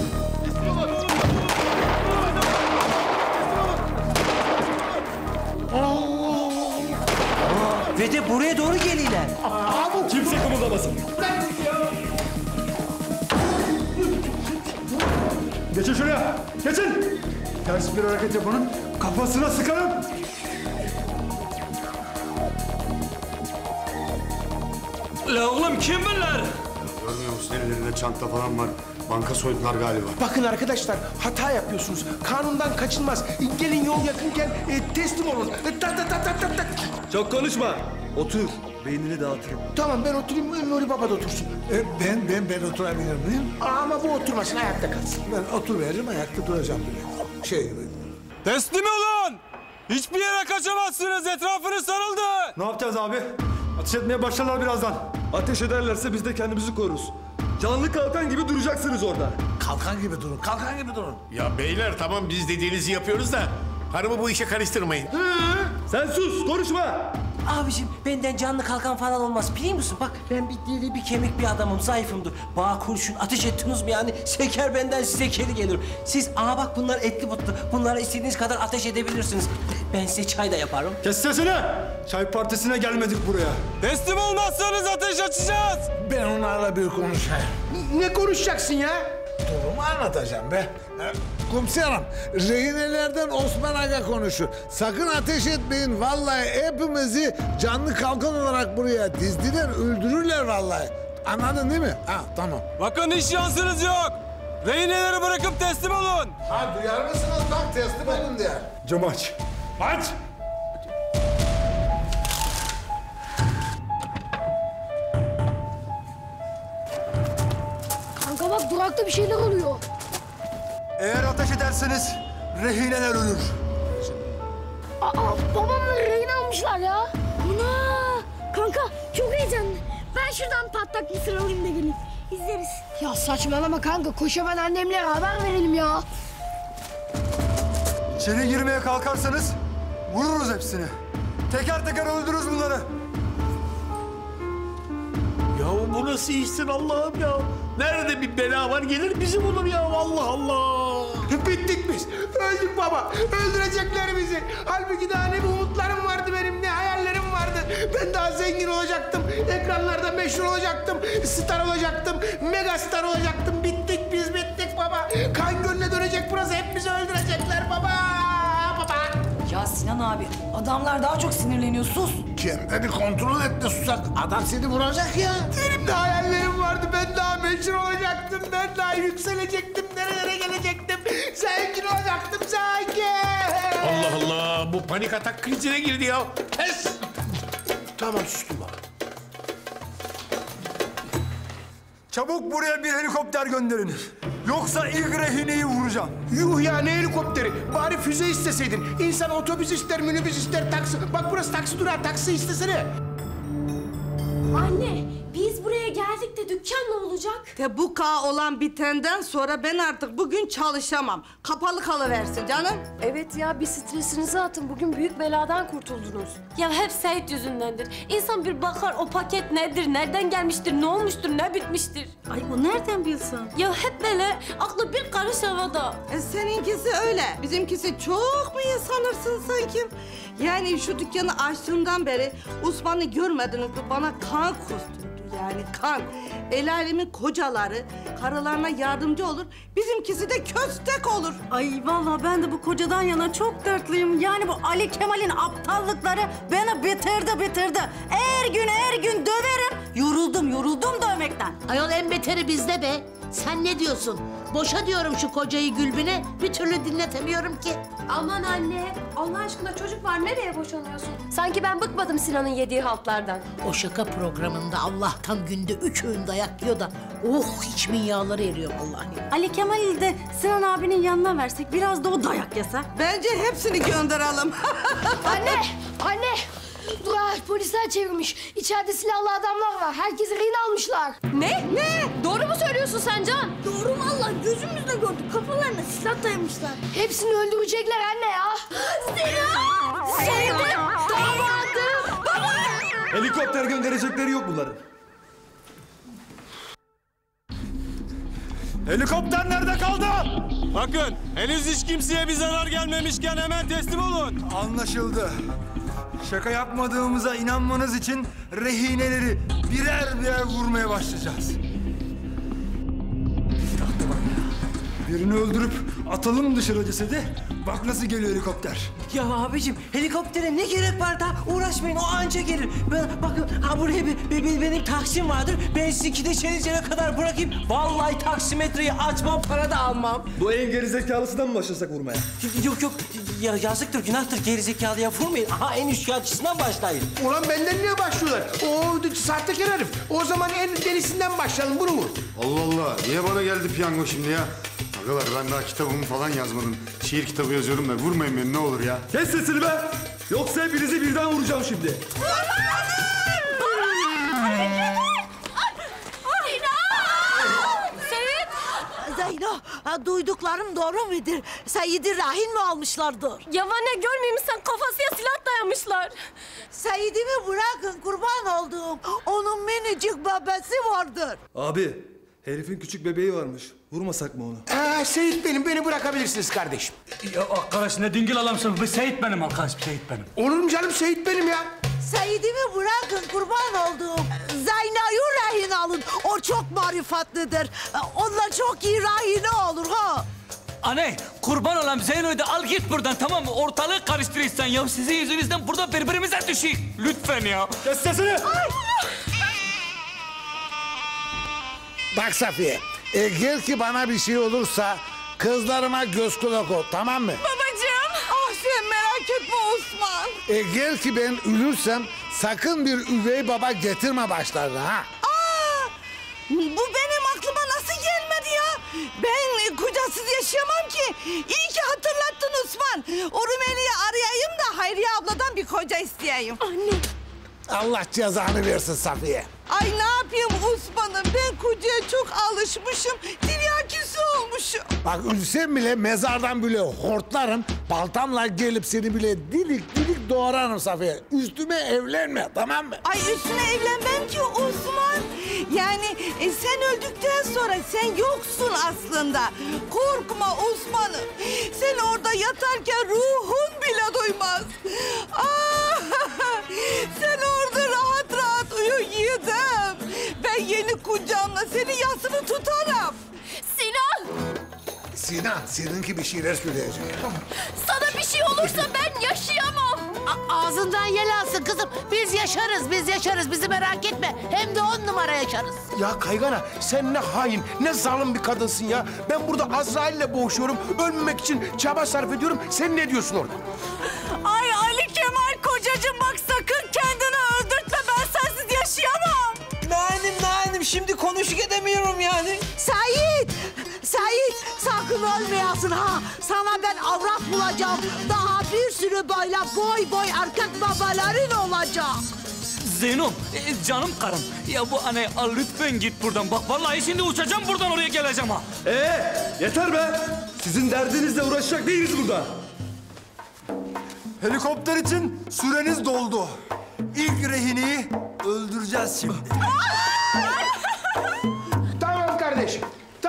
Ve de buraya doğru geliyorlar. Kimse kımıldamasın. Geçin şuraya. Geçin. Ters bir hareket yapanın kafasına sıkarım. La oğlum kim bunlar? Görmüyor musun? Ellerinde çanta falan var. Banka soydular galiba. Bakın arkadaşlar hata yapıyorsunuz. Kanundan kaçılmaz. Gelin yol yakınken teslim olun. Tak tak tak tak tak tak. Çok konuşma. Otur. Beynini dağıtırım. Tamam ben oturayım, Nuri Baba da otursun. Ben oturabilir miyim? Ama bu oturmasın, ayakta kalsın. Ben oturmayacağım, ayakta duracağım. Teslim olun! Hiçbir yere kaçamazsınız. Etrafınız sarıldı. Ne yapacağız abi? Ateş etmeye başlarlar birazdan. Ateş ederlerse biz de kendimizi koruruz. Canlı kalkan gibi duracaksınız orada. Kalkan gibi durun, kalkan gibi durun. Ya beyler tamam biz dediğinizi yapıyoruz da hanımı bu işe karıştırmayın. Sen sus, konuşma. Abiciğim benden canlı kalkan falan olmaz biliyor musun? Bak ben bir deli bir kemik bir adamım, zayıfımdır. Bana kurşun ateş ettiniz mi yani şeker benden size geri gelir. Siz bak bunlar etli butlu. Bunlara istediğiniz kadar ateş edebilirsiniz. Ben size çay da yaparım. Kes sesini. Çay partisine gelmedik buraya. Teslim olmazsanız ateş açacağız. Ben onlarla bir konuşayım. Ne konuşacaksın ya? Durumu anlatacağım be. Komiserim, rehinelerden Osman Aga konuşur. Sakın ateş etmeyin. Vallahi hepimizi canlı kalkan olarak buraya dizdiler, öldürürler vallahi. Anladın değil mi? Ha, tamam. Bakın hiç şansınız yok. Rehineleri bırakıp teslim olun. Ha, duyar mısınız? Bak teslim olun diye. Camı aç. Aç! Kanka bak durakta bir şeyler oluyor. Eğer ateş ederseniz rehineler ölür. Babamla rehin almışlar ya. Ana! Kanka çok heyecanlı. Ben şuradan patlak mısır alayım da geleyim. İzleriz. Ya saçmalama kanka. Koş hemen annemlere haber verelim ya. İçeri girmeye kalkarsanız vururuz hepsini. Teker teker öldürürüz bunları. Ya bu nasıl işsin Allah'ım ya? Nerede bir bela var gelir bizi bulur ya Allah Allah. Bittik biz. Öldük baba. Öldürecekler bizi. Halbuki daha ne bir umutlarım vardı benim, ne hayallerim vardı. Ben daha zengin olacaktım. Ekranlarda meşhur olacaktım. Star olacaktım. Mega star olacaktım. Bittik biz, bittik baba. Kan gölüne dönecek burası. Hep bizi öldürecekler baba. Baba. Ya Sinan abi adamlar daha çok sinirleniyor sus. Kendini kontrol et de susak. Adam seni vuracak ya. Benim de hayallerim vardı. Ben daha meşhur olacaktım. Ben daha yükselecektim. Nerelere gelecektim. Zengin olacaktım zengin. Allah Allah bu panik atak krizine girdi ya. Pes! Tamam sustum baba. Çabuk buraya bir helikopter gönderin. Yoksa ilk rehineyi vuracağım. Yuh ya, ne helikopteri? Bari füze isteseydin. İnsan otobüs ister, minibüs ister, taksi. Bak burası taksi durağı, taksi istesene. Anne biz buraya geldik de dükkan ne olacak? Bu olan bitenden sonra ben artık bugün çalışamam. Kapalı kalıversin canım. Evet ya bir stresinizi atın. Bugün büyük beladan kurtuldunuz. Ya hep Seyit yüzündendir. İnsan bir bakar o paket nedir, nereden gelmiştir, ne olmuştur, ne bitmiştir. Ay o nereden bilsin? Ya hep böyle aklı bir karış havada. Seninkisi öyle. Bizimkisi çok mu iyi sanırsın sanki? Yani şu dükkanı açtığımdan beri Osman'ı görmediniz mi? Bana kan kusturdu. yani kan. El alemin kocaları karılarına yardımcı olur. Bizimkisi de köstek olur. Ay vallahi ben de bu kocadan yana çok dertliyim. Yani bu Ali Kemal'in aptallıkları beni bitirdi. Her gün döverim. Yoruldum dövmekten. Ayol en beteri bizde be. Sen ne diyorsun? Boşa diyorum şu kocayı Gülbin'e. Bir türlü dinletemiyorum ki. Aman anne, Allah aşkına çocuk var, nereye boşanıyorsun? Sanki ben bıkmadım Sinan'ın yediği haltlardan. O şaka programında Allah'tan günde 3 öğün dayak yiyor da içimin yağları eriyor vallahi. Ali Kemal'i de Sinan abinin yanına versek, biraz da o dayak yese. Bence hepsini gönderelim. Anne! Dur, polisler çevirmiş. İçeride silahlı adamlar var. Herkesi rehin almışlar. Ne? Doğru mu söylüyorsun sen Can? Doğru vallahi, gözümüzle gördük. Kafalarına silah dayamışlar. Hepsini öldürecekler anne ya. Sinan! Sevdim! Damadım! Baba! Helikopter gönderecekleri yok bunların. Helikopter nerede kaldı? Bakın, henüz hiç kimseye bir zarar gelmemişken hemen teslim olun. Anlaşıldı. Şaka yapmadığımıza inanmanız için rehineleri birer vurmaya başlayacağız. Birini öldürüp atalım dışarı cesedi. Bak nasıl geliyor helikopter. Ya abicim helikoptere ne gerek var da uğraşmayın, o anca gelir. Bakın buraya benim taksim vardır. Ben sizinki de Çelicere kadar bırakayım. Vallahi taksimetreyi açmam, para da almam. Bu en gerizekalısından mı başlasak vurmaya? Yok ya, yazıktır günahtır, gerizekalıya vurmayın. Aha en üçkağıtçısından başlayın. Ulan benden niye başlıyorlar? O sahtekar herif. O zaman en delisinden başlayalım, bunu vur. Allah Allah. Niye bana geldi piyango şimdi ya? Agalar ben daha kitabımı falan yazmadım. Şiir kitabı yazıyorum da vurmayın beni ne olur ya. Kes sesini be! Yoksa hepinizi birden vuracağım şimdi. Zeyno, duyduklarım doğru mudur? Seyit'i rehin mi almışlardır? Ya anne, görmeyeyim sen, kafasıya silah dayamışlar. Seyit'imi bırakın, kurban olduğum. Onun minicik bebesi vardır. Abi, herifin küçük bebeği varmış. Vurmasak mı onu? Seyit benim, beni bırakabilirsiniz kardeşim. Ya arkadaş ne dingil adamsın. Bu Seyit benim arkadaş, Seyit benim. Olur mu canım, Seyit benim ya. Seyit'imi bırakın, kurban olduğum. Zeyno'yu rehin alın. O çok marifetlidir. Onunla çok iyi rehine olur ha. Anne kurban olam, Zeyno'yu da al git buradan, tamam mı? Ortalığı karıştırırsan ya, sizin yüzünüzden burada birbirimize düşük. Lütfen ya. Kes sesini. Bak Safiye, gel ki bana bir şey olursa kızlarıma göz kulak ol, tamam mı? Babacığım. Ah sen merak etme Osman. Gel ki ben ölürsem sakın bir üvey baba getirme başlarına ha. Bu benim aklıma nasıl gelmedi ya? Ben kocasız yaşayamam ki. İyi ki hatırlattın Osman. O Rumeli'yi arayayım da Hayriye abladan bir koca isteyeyim. Anne. Allah cezanı versin Safiye. Ay ne yapayım Osman'ım, ben kocaya çok alışmışım. Tiryakisi olmuşum. Bak ölsem bile mezardan bile hortlarım. Baltamla gelip seni bile dilik doğrarım Safiye. Üstüme evlenme, tamam mı? Ay üstüne evlenmem ki Osman. Yani sen öldükten sonra sen yoksun aslında. Korkma Osman'ım. Sen orada yatarken ruhun bile duymaz. Sen orada rahat rahat uyu yiğidim. Ben yeni kucağımla senin yasını tutarım. Sinan! Seninki bir şeyler söyleyecek. Sana bir şey olursa ben yaşayamam. Ağzından yel alsın kızım. Biz yaşarız. Bizi merak etme. Hem de 10 numara yaşarız. Ya Kaygana, sen ne hain, ne zalim bir kadınsın ya. Ben burada Azrail'le boğuşuyorum, ölmemek için çaba sarf ediyorum. Sen ne diyorsun orada? Ay Ali Kemal kocacığım, bak sakın kendini öldürtme. Ben sensiz yaşayamam. Nanim şimdi konuşuk edemiyorum yani. Seyit sakın ölmeyesin ha. Sana ben avrat bulacağım. Daha bir sürü böyle boy erkek babaların olacak. Zeynom, canım karım. Ya bu anne al lütfen git buradan. Bak vallahi şimdi uçacağım buradan, oraya geleceğim ha. Yeter be! Sizin derdinizle uğraşacak değiliz burada. Helikopter için süreniz doldu. İlk rehineyi öldüreceğiz şimdi. Tamam kardeşim, tamam.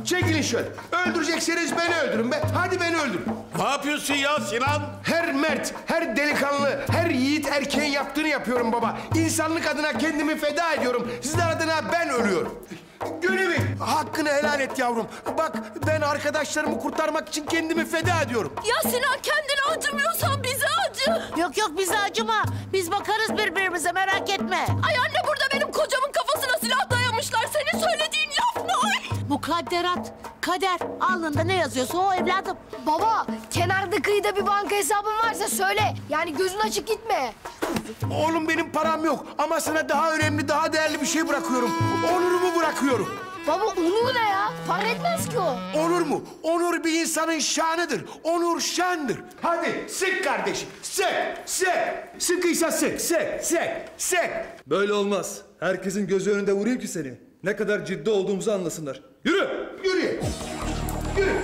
çekilin şöyle. Öldürecekseniz beni öldürün be. Hadi beni öldürün. Ne yapıyorsun ya Sinan? Her mert, her delikanlı, her yiğit erkeğin yaptığını yapıyorum baba. İnsanlık adına kendimi feda ediyorum. Sizin adına ben ölüyorum. Gönül'üm, hakkını helal et yavrum. Bak ben arkadaşlarımı kurtarmak için kendimi feda ediyorum. Ya Sinan kendini acımıyorsan bize acı. Yok yok bize acıma. Biz bakarız birbirimize merak etme. Ay anne burada benim kocamın kafasına silah dayamışlar. Senin söylediğin laf ne? Ay. Mukadderat, kader. Alnında ne yazıyorsa o evladım. Baba, kenarda kıyıda bir banka hesabın varsa söyle. Yani gözün açık gitme. Oğlum benim param yok ama sana daha önemli, daha değerli bir şey bırakıyorum. Onurumu bırakıyorum. Baba onur ne ya? Fark etmez ki o. Onur mu? Onur bir insanın şanıdır. Onur şandır. Hadi sık kardeşim. Sık, sık. Sıkıysa sık, sık, sık, sık. Böyle olmaz. Herkesin gözü önünde vurayım ki seni. Ne kadar ciddi olduğumuzu anlasınlar. Yürü! Yürü. Yürü.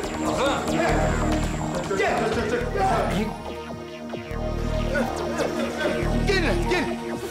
Gel. Gel, gel.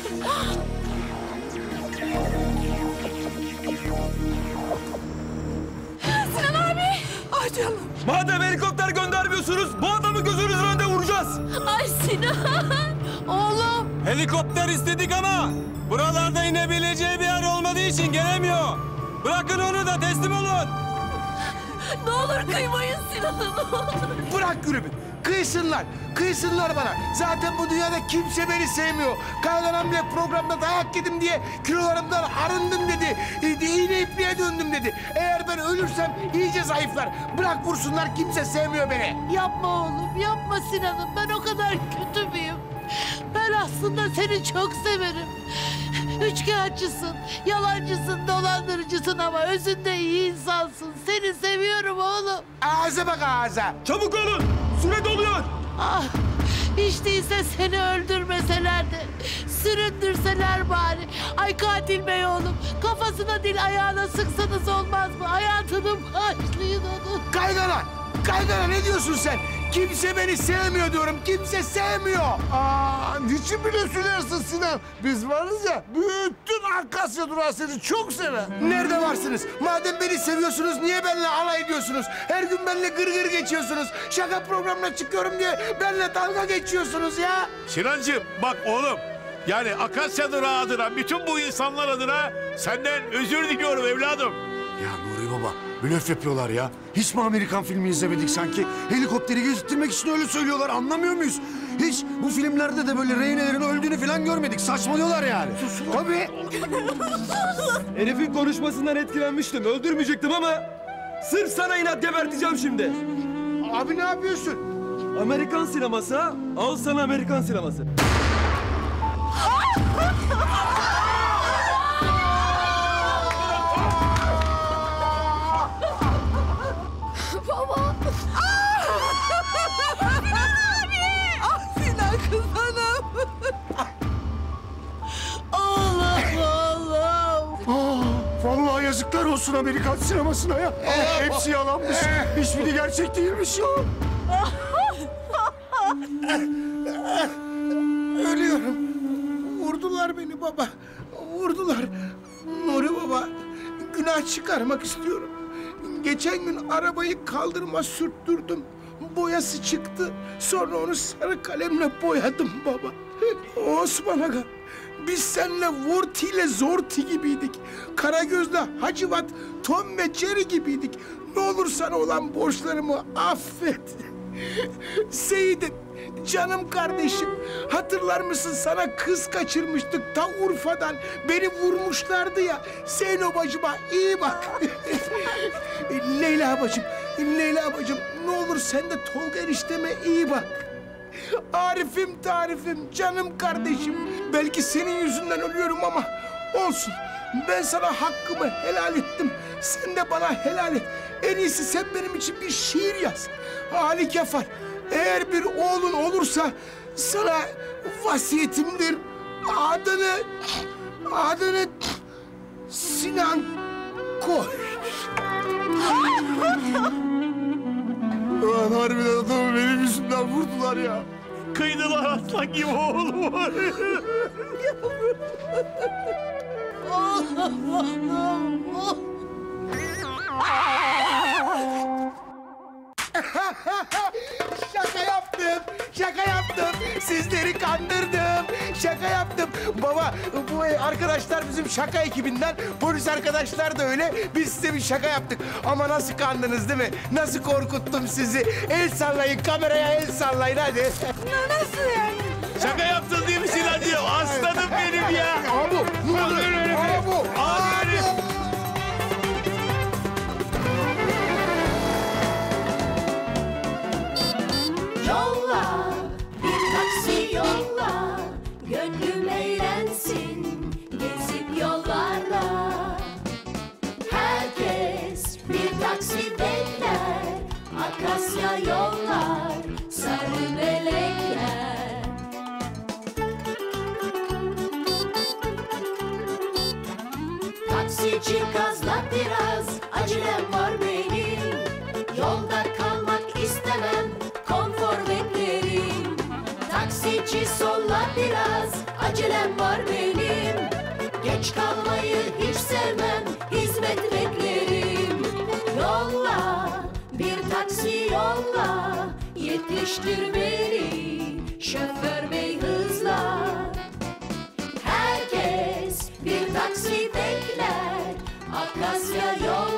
Sinan abi. Ay canım. Madem helikopter göndermiyorsunuz, bu adamı gözünüzün önünde vuracağız. Ay Sinan. Oğlum. Helikopter istedik ama buralarda inebileceği bir yer olmadığı için gelemiyor. Bırakın onu da teslim olun. Ne olur kıymayın Sinan'ı ne olur. Bırak Gülüm'ü. Kıysınlar. Kıysınlar bana. Zaten bu dünyada kimse beni sevmiyor. Kayganam bile programda dayak yedim diye kilolarımdan arındım dedi. İğne ipliğe döndüm dedi. Eğer ben ölürsem iyice zayıflar. Bırak vursunlar, kimse sevmiyor beni. Yapma oğlum, yapma Sinan'ım. Ben o kadar kötü müyüm? Ben aslında seni çok severim. Üçkağıtçısın, yalancısın, dolandırıcısın ama özünde iyi insansın. Seni seviyorum oğlum. Ağza bak ağza. Çabuk olun! Süre doluyor! Ah, hiç değilse seni öldürmeselerdi. Süründürseler bari. Ay katil bey oğlum. Kafasına değil ayağına sıksanız olmaz mı? Hayatını bağışlayın onun. Kaygana! Kaygana ne diyorsun sen? Kimse beni sevmiyor diyorum. Kimse sevmiyor. Niçin bile söylersin Sinan? Biz varız ya, bütün Akasya durağı seni çok sever. Nerede varsınız? Madem beni seviyorsunuz niye benimle alay ediyorsunuz? Her gün benimle gırgır geçiyorsunuz. Şaka programına çıkıyorum diye benimle dalga geçiyorsunuz ya. Sinancığım bak oğlum. Yani Akasya Durağı adına, bütün bu insanlar adına senden özür diliyorum evladım. Ya Nuri Baba, blöf yapıyorlar ya. Hiç mi Amerikan filmi izlemedik sanki? Helikopteri gezdirmek için öyle söylüyorlar, anlamıyor muyuz? Hiç bu filmlerde de böyle rehinelerin öldüğünü falan görmedik. Saçmalıyorlar yani. Tabii. Herifin konuşmasından etkilenmiştim. Öldürmeyecektim ama sırf sana inat geberteceğim şimdi. Abi ne yapıyorsun? Amerikan sineması ha? Al sana Amerikan sineması. Baba. Sinan kızanım. Vallahi yazıklar olsun Amerikan sinemasına ya. Hepsi yalanmış. Hiçbiri gerçek değilmiş ya. Ölüyorum. Vurdular beni baba. Vurdular. Nuri baba, günah çıkarmak istiyorum. Geçen gün arabayı kaldırıma sürttürdüm. Boyası çıktı. Sonra onu sarı kalemle boyadım baba. Osman Aga, biz seninle Vorti ile Zorti gibiydik. Karagöz'le Hacivat, Tom ve Jerry gibiydik. Ne olur sana olan borçlarımı affet. Seyit'im, canım kardeşim. Hatırlar mısın, sana kız kaçırmıştık ta Urfa'dan. Beni vurmuşlardı ya. Zeyno bacıma iyi bak. Leyla bacım, Leyla bacım. Ne olur sen de Tolga enişteme iyi bak. Arif'im tarifim, canım kardeşim. Belki senin yüzünden ölüyorum ama olsun. Ben sana hakkımı helal ettim. Sen de bana helal et. En iyisi sen benim için bir şiir yaz. Ali Kefal, eğer bir oğlun olursa sana vasiyetimdir. Adını Sinan koy. Ulan harbiden adamı benim yüzümden vurdular ya. Kıydılar aslan gibi oğlum. Şaka yaptım, şaka yaptım. Sizleri kandırdım. Şaka yaptım. Baba, bu arkadaşlar bizim şaka ekibinden. Polis arkadaşlar da öyle. Biz size bir şaka yaptık. Ama nasıl kandınız değil mi? Nasıl korkuttum sizi? El sallayın, kameraya el sallayın hadi. Nasıl yani? Şaka yaptın değil mi Sinancığım? Aslanım benim ya. Abu, abu, Yolla, bir taksi yolla, gönlüm eğlensin, gezip yollarda. Herkes bir taksi bekler, Akasya yollar, sarı melekler. Taksici gazla biraz, acelem var benim, yolda kalmak istemem, konfor beklerim. Taksici solla biraz, acelem var benim, geç kalmayı hiç sevmem, hizmet beklerim. Yolla, bir taksi yolla, yetiştir beni, şoför bey hızla. Herkes bir taksi bekler, Akasya yol.